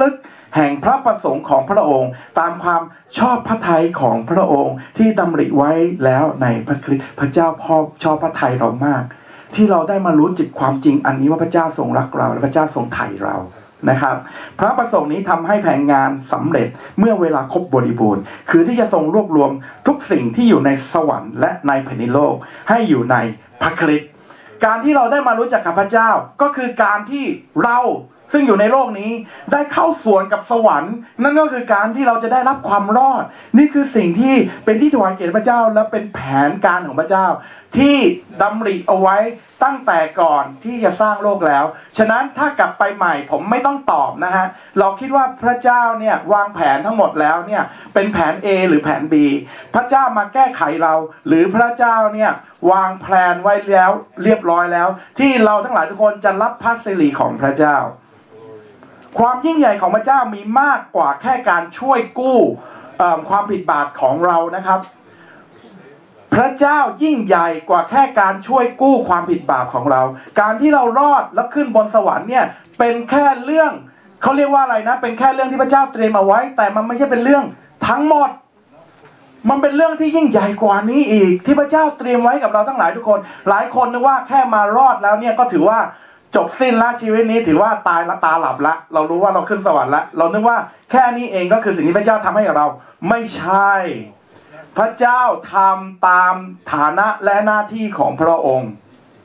แห่งพระประสงค์ของพระองค์ตามความชอบพระทัยของพระองค์ที่ดำริไว้แล้วในพระคริสต์พระเจ้าพ่อชอบพระทัยเรามากที่เราได้มารู้จิตความจริงอันนี้ว่าพระเจ้าทรงรักเราและพระเจ้าทรงไถ่เรานะครับพระประสงค์นี้ทำให้แผนงานสำเร็จเมื่อเวลาครบบริบูรณ์คือที่จะทรงรวบรวมทุกสิ่งที่อยู่ในสวรรค์และในแผ่นดินโลกให้อยู่ในพระคริสต์การที่เราได้มารู้จักกับพระเจ้าก็คือการที่เราซึ่งอยู่ในโลกนี้ได้เข้าส่วนกับสวรรค์นั่นก็คือการที่เราจะได้รับความรอดนี่คือสิ่งที่เป็นที่ถวายเกียรติพระเจ้าและเป็นแผนการของพระเจ้าที่ดำริเอาไว้ตั้งแต่ก่อนที่จะสร้างโลกแล้วฉะนั้นถ้ากลับไปใหม่ผมไม่ต้องตอบนะฮะเราคิดว่าพระเจ้าเนี่ยวางแผนทั้งหมดแล้วเนี่ยเป็นแผน A หรือแผน B พระเจ้ามาแก้ไขเราหรือพระเจ้าเนี่ยวางแผนไว้แล้วเรียบร้อยแล้วที่เราทั้งหลายทุกคนจะรับพระสิริของพระเจ้าความยิ่งใหญ่ของพระเจ้ามีมากกว่าแค่การช่วยกู้ความผิดบาปของเรานะครับพระเจ้ายิ่งใหญ่กว่าแค่การช่วยกู้ความผิดบาปของเราการที่เรารอดแล้วขึ้นบนสวรรค์เนี่ยเป็นแค่เรื่องเขาเรียกว่าอะไรนะเป็นแค่เรื่องที่พระเจ้าเตรียมเอาไว้แต่มันไม่ใช่เป็นเรื่องทั้งหมดมันเป็นเรื่องที่ยิ่งใหญ่กว่านี้อีกที่พระเจ้าเตรียมไว้กับเราทั้งหลายทุกคนหลายคนนึกว่าแค่มารอดแล้วเนี่ยก็ถือว่าจบสิ้นละชีวิตนี้ถือว่าตายละตาหลับละเรารู้ว่าเราขึ้นสวรรค์ละเรานึกว่าแค่นี้เองก็คือสิ่งที่พระเจ้าทำให้เราไม่ใช่พระเจ้าทำตามฐานะและหน้าที่ของพระองค์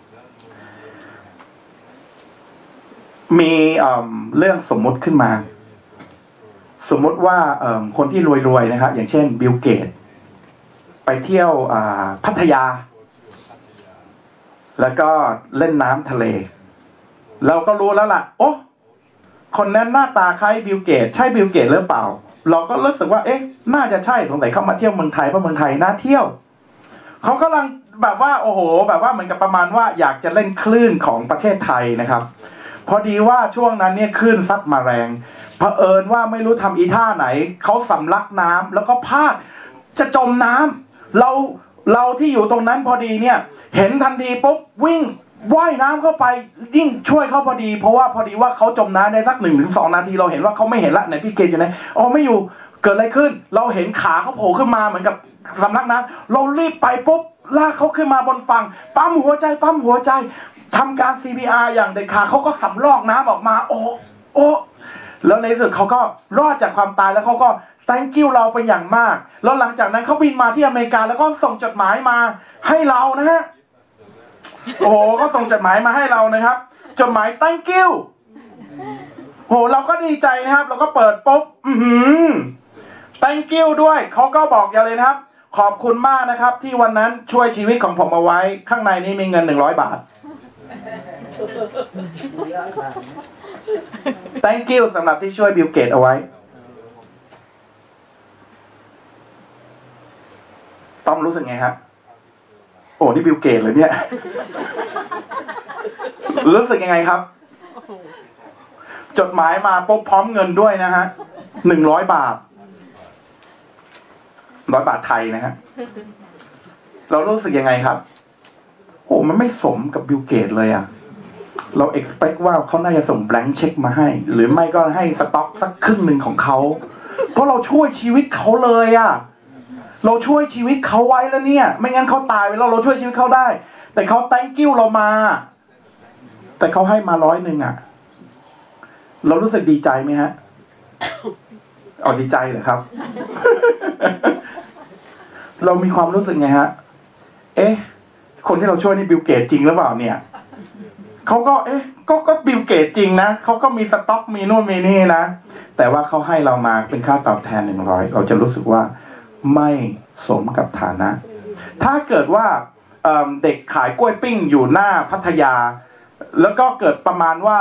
มีเรื่องสมมุติขึ้นมาสมมุติว่าคนที่รวยๆนะครับอย่างเช่นบิลเกตไปเที่ยวพัทยาแล้วก็เล่นน้ำทะเลเราก็รู้แล้วล่ะโอ้คนนั้นหน้าตาคล้ายบิลเกตใช่บิลเกตหรือเปล่าเราก็รู้สึกว่าเอ๊ะน่าจะใช่สงสัยเขามาเที่ยวเมืองไทยเพราะเมืองไทยน่าเที่ยวเขากำลังแบบว่าโอ้โหแบบว่าเหมือนกับประมาณว่าอยากจะเล่นคลื่นของประเทศไทยนะครับพอดีว่าช่วงนั้นเนี่ยคลื่นซัดมาแรงเผอิญว่าไม่รู้ทำอีท่าไหนเขาสำลักน้ำแล้วก็พลาดจะจมน้ำเราที่อยู่ตรงนั้นพอดีเนี่ยเห็นทันทีปุ๊บวิ่งว่ายน้ำเข้าไปยิ่งช่วยเขาพอดีเพราะว่าพอดีว่าเขาจมน้ำได้สัก 1-2 นาทีเราเห็นว่าเขาไม่เห็นละไหนพี่เกดอยู่ไหนอ๋อไม่อยู่เกิดอะไรขึ้นเราเห็นขาเขาโผล่ขึ้นมาเหมือนกับสำลักน้ำเรารีบไปปุ๊บลากเขาขึ้นมาบนฝั่งปั๊มหัวใจทำการ CPR อย่างเด็ดขาดเขาก็สำลอกน้ำออกมาโอ้แล้วในที่สุดเขาก็รอดจากความตายแล้วเขาก็ thank you เราเป็นอย่างมากแล้วหลังจากนั้นเขาบินมาที่อเมริกาแล้วก็ส่งจดหมายมาให้เรานะฮะโอ้โหก็ส่งจดหมายมาให้เรานะครับจดหมาย thank you โหเราก็ดีใจนะครับเราก็เปิดปุ๊บthank you ด้วยเขาก็บอกอย่างเลยนะครับขอบคุณมากนะครับที่วันนั้นช่วยชีวิตของผมเอาไว้ข้างในนี้มีเงิน100 บาท thank you สำหรับที่ช่วยบิลเกตเอาไว้ต้อมรู้สึกไงครับโอ้นี่บิลเกตเลยเนี่ยรู้สึกยังไงครับจดหมายมาปุ๊บพร้อมเงินด้วยนะฮะ100 บาท100 บาทไทยนะฮะเรารู้สึกยังไงครับโอ้มันไม่สมกับบิลเกตเลยอ่ะเรา expect ว่าเขาน่าจะส่งแบงค์เช็คมาให้หรือไม่ก็ให้สต็อกสักครึ่งหนึ่งของเขาเพราะเราช่วยชีวิตเขาเลยอ่ะเราช่วยชีวิตเขาไว้แล้วเนี่ยไม่งั้นเขาตายไปแล้วเราช่วยชีวิตเขาได้แต่เขา thank you เรามาแต่เขาให้มา100อ่ะเรารู้สึกดีใจไหมฮะเอาดีใจเหรอครับ เรามีความรู้สึกไงฮะเอ๊ะคนที่เราช่วยนี่บิลเกตจริงหรือเปล่าเนี่ยเขาก็เอ๊ะก็บิลเกตจริงนะเขาก็มีสต็อกมีนู่นมีนี่นะแต่ว่าเขาให้เรามาเป็นค่าตอบแทน100เราจะรู้สึกว่าไม่สมกับฐานะถ้าเกิดว่าเด็กขายกล้วยปิ้งอยู่หน้าพัทยาแล้วก็เกิดประมาณว่า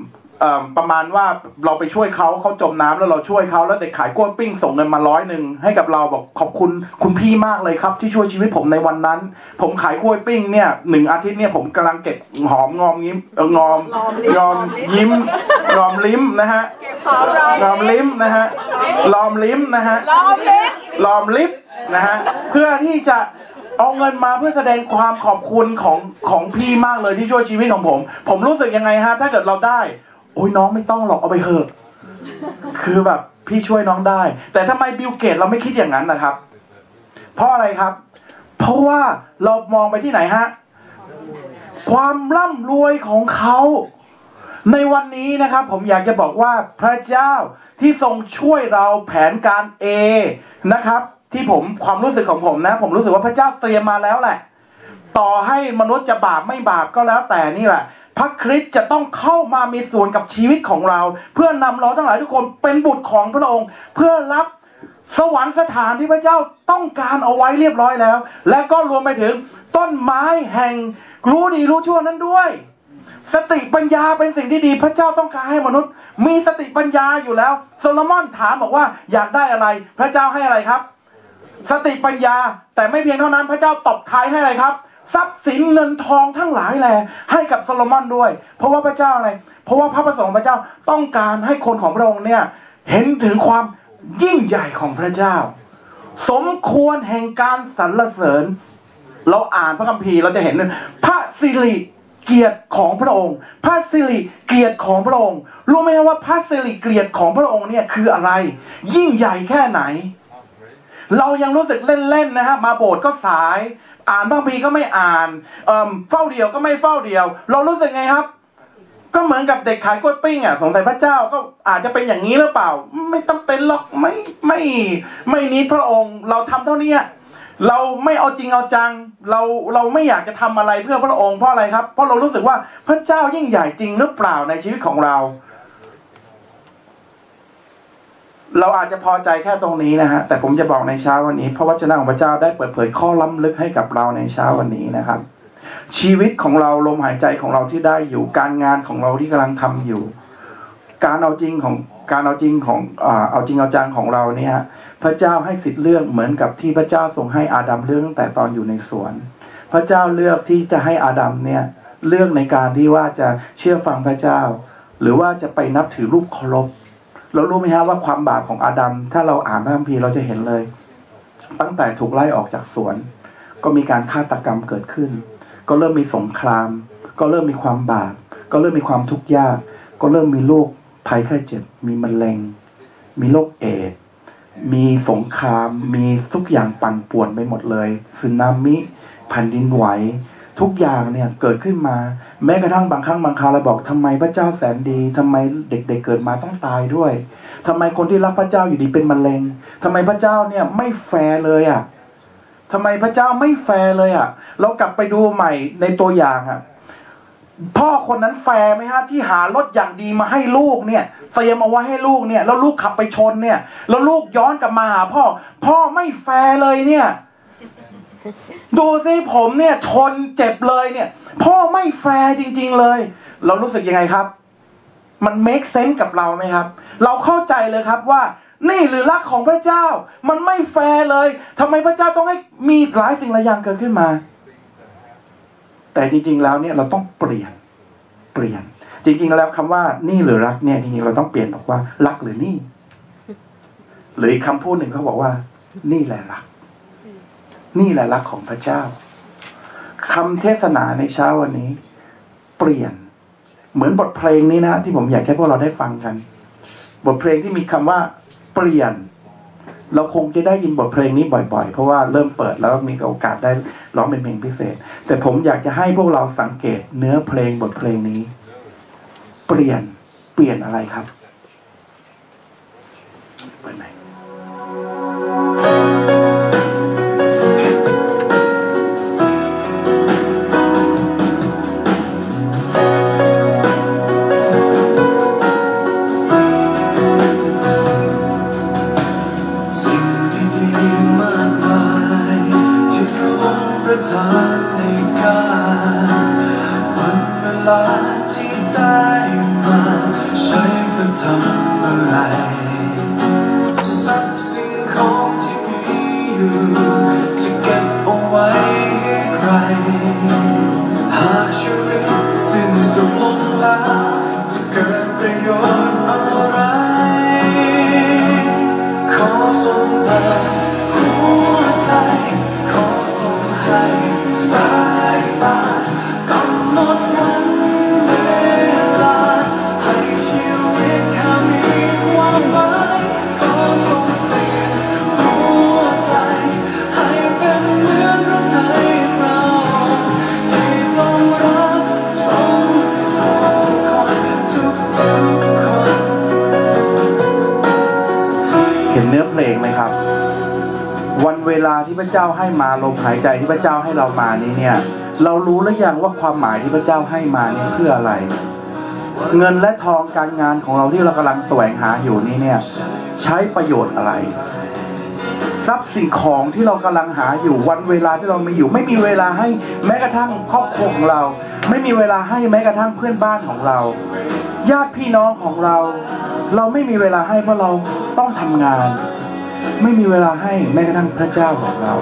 เราไปช่วยเขาจมน้ำแล้วเราช่วยเขาแล้วเด็กขายกล้วยปิ้งส่งเงินมา100ให้กับเราบอกขอบคุณพี่มากเลยครับที่ช่วยชีวิตผมในวันนั้นผมขายกล้วยปิ้งเนี่ย1 อาทิตย์เนี่ยผมกำลังเก็บหอมงอมยิ้มงอมยิ้มงอมลิ้มนะฮะงอมลิ้มนะฮะลอมลิ้มนะฮะลอมลิปนะฮะเพื่อที่จะเอาเงินมาเพื่อแสดงความขอบคุณของพี่มากเลยที่ช่วยชีวิตของผมรู้สึกยังไงฮะถ้าเกิดเราได้โอ้ยน้องไม่ต้องหรอกเอาไปเถอะคือแบบพี่ช่วยน้องได้ แต่ทำไมบิลเกตเราไม่คิดอย่างนั้นนะครับเพราะอะไรครับเพราะว่าเรามองไปที่ไหนฮะความร่ำรวยของเขาในวันนี้นะครับผมอยากจะบอกว่าพระเจ้าที่ทรงช่วยเราแผนการ A นะครับที่ผมความรู้สึกของผมนะผมรู้สึกว่าพระเจ้าเตรียมมาแล้วแหละต่อให้มนุษย์จะบาปไม่บาปก็แล้วแต่นี่แหละพระคริสต์จะต้องเข้ามามีส่วนกับชีวิตของเราเพื่อนำเราทั้งหลายทุกคนเป็นบุตรของพระองค์เพื่อรับสวรรค์สถานที่พระเจ้าต้องการเอาไว้เรียบร้อยแล้วและก็รวมไปถึงต้นไม้แห่งรู้ดีรู้ชั่วนั้นด้วยสติปัญญาเป็นสิ่งที่ดีพระเจ้าต้องการให้มนุษย์มีสติปัญญาอยู่แล้วโซโลมอนถามบอกว่าอยากได้อะไรพระเจ้าให้อะไรครับสติปัญญาแต่ไม่เพียงเท่านั้นพระเจ้าตบท้ายให้อะไรครับทรัพย์สินเงินทองทั้งหลายแหละให้กับโซโลมอนด้วยเพราะว่าพระเจ้าอะไรเพราะว่าพระประสงค์ของพระเจ้าต้องการให้คนของพระองค์เนี่ยเห็นถึงความยิ่งใหญ่ของพระเจ้าสมควรแห่งการสรรเสริญเราอ่านพระคัมภีร์เราจะเห็นพระสิริเกียรติของพระองค์พระสิริเกียรติของพระองค์รู้ไหมว่าพระสิริเกียรติของพระองค์เนี่ยคืออะไรยิ่งใหญ่แค่ไหนเรายังรู้สึกเล่นๆนะฮะมาโบสถ์ก็สายอ่านพระคัมภีร์ก็ไม่อ่านเฝ้าเดี่ยวก็ไม่เฝ้าเดี่ยวเรารู้สึกไงครับก็เหมือนกับเด็กขายกล้วยปิ้งอ่ะสงสัยพระเจ้าก็อาจจะเป็นอย่างนี้หรือเปล่าไม่จำเป็นหรอกไม่นี้พระองค์เราทำเท่านี้เราไม่เอาจริงเอาจังเราไม่อยากจะทำอะไรเพื่อพระองค์เพราะอะไรครับเพราะเรารู้สึกว่าพระเจ้ายิ่งใหญ่จริงหรือเปล่าในชีวิตของเราอาจจะพอใจแค่ตรงนี้นะฮะแต่ผมจะบอกในเช้าวันนี้พระวจนะของพระเจ้าได้เปิดเผยข้อล้ำลึกให้กับเราในเช้าวันนี้นะครับชีวิตของเราลมหายใจของเราที่ได้อยู่การงานของเราที่กำลังทำอยู่การเอาจริงเอาจริงเอาจังของเราเนี่ยพระเจ้าให้สิทธิ์เลือกเหมือนกับที่พระเจ้าทรงให้อาดัมเลือกตั้งแต่ตอนอยู่ในสวนพระเจ้าเลือกที่จะให้อาดัมเนี่ยเลือกในการที่ว่าจะเชื่อฟังพระเจ้าหรือว่าจะไปนับถือรูปเคารพเรารู้ไหมฮะว่าความบาปของอาดัมถ้าเราอ่านพระคัมภีร์เราจะเห็นเลยตั้งแต่ถูกไล่ออกจากสวนก็มีการฆาตกรรมเกิดขึ้นก็เริ่มมีสงครามก็เริ่มมีความบาปก็เริ่มมีความทุกข์ยากก็เริ่มมีโรคภัยไข้เจ็บมีมะเร็งมีโรคเอดส์มีสงครามมีทุกอย่างปั่นป่วนไปหมดเลยสึนามิแผ่นดินไหวทุกอย่างเนี่ยเกิดขึ้นมาแม้กระทั่งบางครั้งบางคราวเราบอกทำไมพระเจ้าแสนดีทำไมเด็กๆเกิดมาต้องตายด้วยทำไมคนที่รักพระเจ้าอยู่ดีเป็นมะเร็งทำไมพระเจ้าเนี่ยไม่แฟร์เลยอ่ะทำไมพระเจ้าไม่แฟร์เลยอ่ะเรากลับไปดูใหม่ในตัวอย่างอ่ะพ่อคนนั้นแฟร์ไหมฮะที่หารถอย่างดีมาให้ลูกเนี่ยเตรียมเอาไว้ให้ลูกเนี่ยแล้วลูกขับไปชนเนี่ยแล้วลูกย้อนกลับมาหาพ่อไม่แฟร์เลยเนี่ยดูสิผมเนี่ยชนเจ็บเลยเนี่ยพ่อไม่แฟร์จริงๆเลยเรารู้สึกยังไงครับมันเมคเซนส์กับเราไหมครับเราเข้าใจเลยครับว่านี่หรือรักของพระเจ้ามันไม่แฟร์เลยทำไมพระเจ้าต้องให้มีหลายสิ่งหลายอย่างเกิดขึ้นมาแต่จริงๆแล้วเนี่ยเราต้องเปลี่ยนจริงๆแล้วคำว่านี่หรือรักเนี่ยจริงๆเราต้องเปลี่ยนบอกว่ารักหรือนี่หรืออีกคำพูดหนึ่งเขาบอกว่านี่แหละรักนี่แหละรักของพระเจ้าคำเทศนาในเช้าวันนี้เปลี่ยนเหมือนบทเพลงนี้นะที่ผมอยากให้พวกเราได้ฟังกันบทเพลงที่มีคำว่าเปลี่ยนเราคงจะได้ยินบทเพลงนี้บ่อยๆเพราะว่าเริ่มเปิดแล้วมีโอกาสได้ร้องเป็นเพลงพิเศษแต่ผมอยากจะให้พวกเราสังเกตเนื้อเพลงบทเพลงนี้เปลี่ยนอะไรครับเปิดไหน
ที่ได้มาใช้พระท
เห็นเนื้อเพลงไหมครับวันเวลาที่พระเจ้าให้มาลมหายใจที่พระเจ้าให้เรามานี้เนี่ยเรารู้หรือยังว่าความหมายที่พระเจ้าให้มาเนี่ยเพื่ออะไรเงินและทองการงานของเราที่เรากำลังแสวงหาอยู่นี้เนี่ยใช้ประโยชน์อะไรทรัพย์สิ่งของที่เรากำลังหาอยู่วันเวลาที่เรามีอยู่ไม่มีเวลาให้แม้กระทั่งครอบครัวของเราไม่มีเวลาให้แม้กระทั่งเพื่อนบ้านของเราญาติพี่น้องของเราไม่มีเวลาให้เพราะเราต้องทำงานไม่มีเวลาให้แม้กระทั่งพระเจ้าของเรา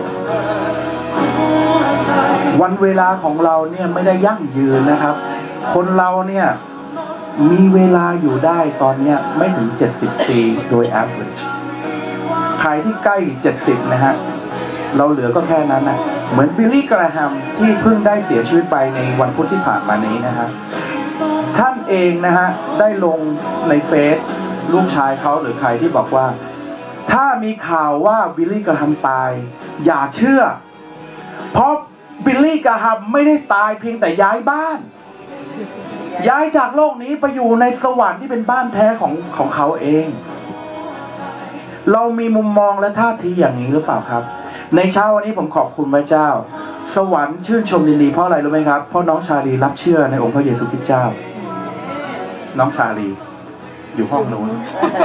วันเวลาของเราเนี่ยไม่ได้ยั่งยืนนะครับคนเราเนี่ยมีเวลาอยู่ได้ตอนนี้ไม่ถึง70ปีโดย average ใครที่ใกล้70นะฮะเราเหลือก็แค่นั้นนะเหมือนบิลลี่ แกรแฮมที่เพิ่งได้เสียชีวิตไปในวันพุธที่ผ่านมานี้นะครับท่านเองนะฮะได้ลงในเฟซลูกชายเขาหรือใครที่บอกว่าถ้ามีข่าวว่าบิลลี่ แกรแฮมตายอย่าเชื่อเพราะบิลลี่ แกรแฮมไม่ได้ตายเพียงแต่ย้ายบ้านย้ายจากโลกนี้ไปอยู่ในสวรรค์ที่เป็นบ้านแท้ของเขาเองเรามีมุมมองและท่าทีอย่างนี้หรือเปล่าครับในเช้าวันนี้ผมขอบคุณพระเจ้าสวรรค์ชื่นชมยินดีเพราะอะไรรู้ไหมครับเพราะน้องชาลีรับเชื่อในองค์พระเยซูคริสต์เจ้าน้องชาลีอยู่ห้องนู้น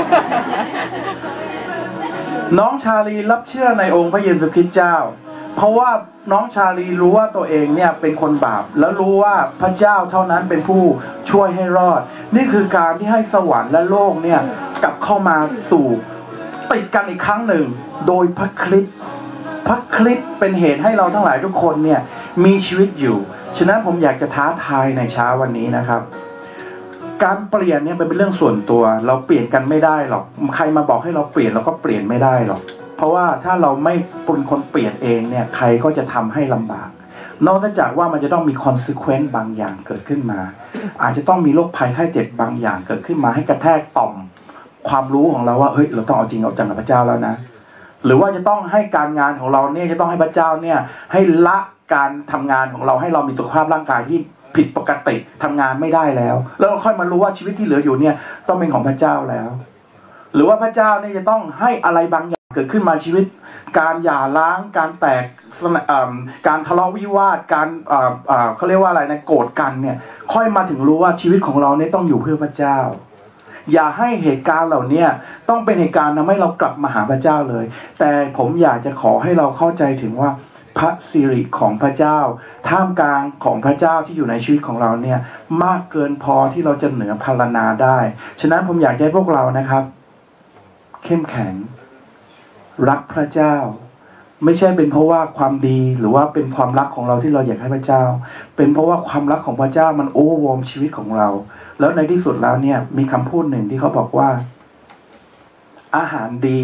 น้องชาลีรับเชื่อในองค์พระเยซูคริสต์เจ้าเพราะว่าน้องชาลีรู้ว่าตัวเองเนี่ยเป็นคนบาปแล้วรู้ว่าพระเจ้าเท่านั้นเป็นผู้ช่วยให้รอดนี่คือการที่ให้สวรรค์และโลกเนี่ยกลับเข้ามาสู่ติดกันอีกครั้งหนึ่งโดยพระคริสต์เป็นเหตุให้เราทั้งหลายทุกคนเนี่ยมีชีวิตอยู่ฉะนั้นผมอยากจะท้าทายในเช้าวันนี้นะครับการเปลี่ยนเนี่ยเป็นเรื่องส่วนตัวเราเปลี่ยนกันไม่ได้หรอกใครมาบอกให้เราเปลี่ยนเราก็เปลี่ยนไม่ได้หรอกเพราะว่าถ้าเราไม่เป็นคนเปลี่ยนเองเนี่ยใครก็จะทำให้ลำบากนอกจากว่ามันจะต้องมี consequence บางอย่างเกิดขึ้นมาอาจจะต้องมีโรคภัยไข้เจ็บบางอย่างเกิดขึ้นมาให้กระแทกต่อมความรู้ของเราว่าเฮ้ยเราต้องเอาจริงเอาจังกับพระเจ้าแล้วนะหรือว่าจะต้องให้การงานของเราเนี่ยจะต้องให้พระเจ้าเนี่ยให้ละการทำงานของเราให้เรามีสุขภาพร่างกายที่ผิดปกติทำงานไม่ได้แล้วเราค่อยมารู้ว่าชีวิตที่เหลืออยู่เนี่ยต้องเป็นของพระเจ้าแล้วหรือว่าพระเจ้าเนี่ยจะต้องให้อะไรบางอย่างเกิดขึ้นมาชีวิตการหย่าร้างการแตกการทะเลาะวิวาทการเขาเรียกว่าอะไรนะโกรธกันเนี่ยค่อยมาถึงรู้ว่าชีวิตของเราเนี่ยต้องอยู่เพื่อพระเจ้าอย่าให้เหตุการณ์เหล่านี้ต้องเป็นเหตุการณ์ทำให้เรากลับมาหาพระเจ้าเลยแต่ผมอยากจะขอให้เราเข้าใจถึงว่าพระสิริของพระเจ้าท่ามกลางของพระเจ้าที่อยู่ในชีวิตของเราเนี่ยมากเกินพอที่เราจะเหนือพรรณนาได้ฉะนั้นผมอยากให้พวกเรานะครับเข้มแข็งรักพระเจ้าไม่ใช่เป็นเพราะว่าความดีหรือว่าเป็นความรักของเราที่เราอยากให้พระเจ้าเป็นเพราะว่าความรักของพระเจ้ามันโอเวอร์วอร์มชีวิตของเราแล้วในที่สุดแล้วเนี่ยมีคำพูดหนึ่งที่เขาบอกว่าอาหารดี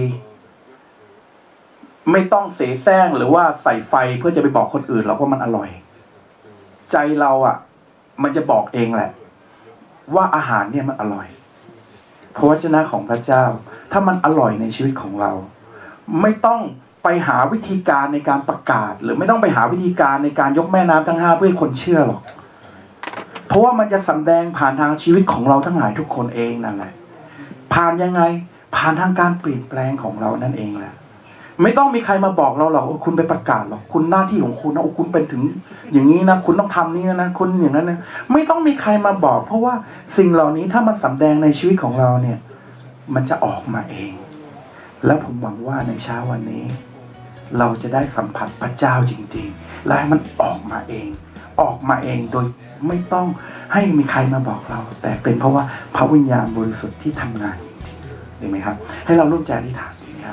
ไม่ต้องเสแสร้งหรือว่าใส่ไฟเพื่อจะไปบอกคนอื่นหรอกว่ามันอร่อยใจเราอ่ะมันจะบอกเองแหละว่าอาหารเนี่ยมันอร่อยพระวจนะของพระเจ้าถ้ามันอร่อยในชีวิตของเราไม่ต้องไปหาวิธีการในการประกาศหรือไม่ต้องไปหาวิธีการในการยกแม่น้ำทั้ง5เพื่อให้คนเชื่อหรอกเพราะว่ามันจะสำแดงผ่านทางชีวิตของเราทั้งหลายทุกคนเองนั่นแหละผ่านยังไงผ่านทางการเปลี่ยนแปลงของเรานั่นเองแหละไม่ต้องมีใครมาบอกเราหรอกคุณไปประกาศหรอกคุณหน้าที่ของคุณนะคุณเป็นถึงอย่างนี้นะคุณต้องทำนี่นะคุณอย่างนั้นนะไม่ต้องมีใครมาบอกเพราะว่าสิ่งเหล่านี้ถ้ามันสำแดงในชีวิตของเราเนี่ยมันจะออกมาเองแล้วผมหวังว่าในเช้าวันนี้เราจะได้สัมผัสพระเจ้าจริงๆและมันออกมาเองโดยไม่ต้องให้มีใครมาบอกเราแต่เป็นเพราะว่าพระวิญญาณบริสุทธิ์ที่ทำงานจริงๆได้ไหมครับให้เราร่วมใจอธิษฐานดีไหมครับ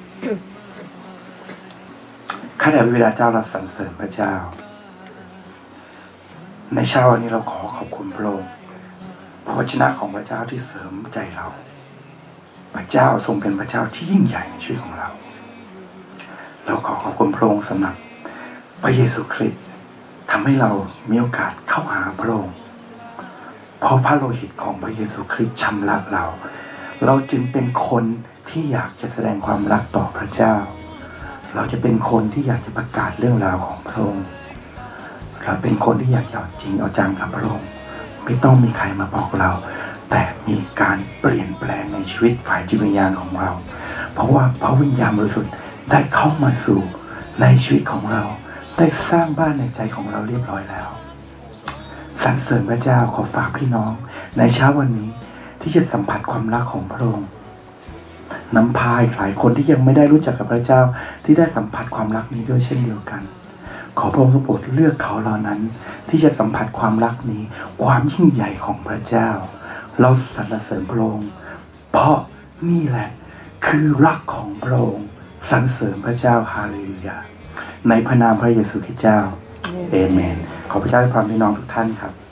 ข้าแต่พระบิดาเจ้าเราสรรเสริญพระเจ้าในเช้าวันนี้เราขอขอบคุณพระองค์พระวจนะของพระเจ้าที่เสริมใจเราพระเจ้าทรงเป็นพระเจ้าที่ยิ่งใหญ่ในชีวิตของเราเราขอขอบคุณพระองค์สำหรับพระเยซูคริสต์ทำให้เรามีโอกาสเข้าหาพระองค์เพราะพระโลหิตของพระเยซูคริสต์ชำระเราจึงเป็นคนที่อยากจะแสดงความรักต่อพระเจ้าเราจะเป็นคนที่อยากจะประกาศเรื่องราวของพระองค์เราเป็นคนที่อยากจะเอาจริงเอาจังกับพระองค์ไม่ต้องมีใครมาบอกเราแต่มีการเปลี่ยนแปลงในชีวิตฝ่ายจิตวิญญาณของเราเพราะว่าพระวิญญาณบริสุทธิ์ได้เข้ามาสู่ในชีวิตของเราได้สร้างบ้านในใจของเราเรียบร้อยแล้วสรรเสริญพระเจ้าขอฝากพี่น้องในเช้าวันนี้ที่จะสัมผัสความรักของพระองค์นำพาอีกหลายคนที่ยังไม่ได้รู้จักกับพระเจ้าที่ได้สัมผัสความรักนี้ด้วยเช่นเดียวกันขอพระองค์ทรงโปรดเลือกเขาเหล่านั้นที่จะสัมผัสความรักนี้ความยิ่งใหญ่ของพระเจ้าเราสรรเสริญพระองค์เพราะนี่แหละคือรักของพระองค์สรรเสริญพระเจ้าฮาเลลูยาในพระนามพระเยซูคริสต์เจ้าเอเมนขอพระเจ้าให้พรพี่น้องทุกท่านครับ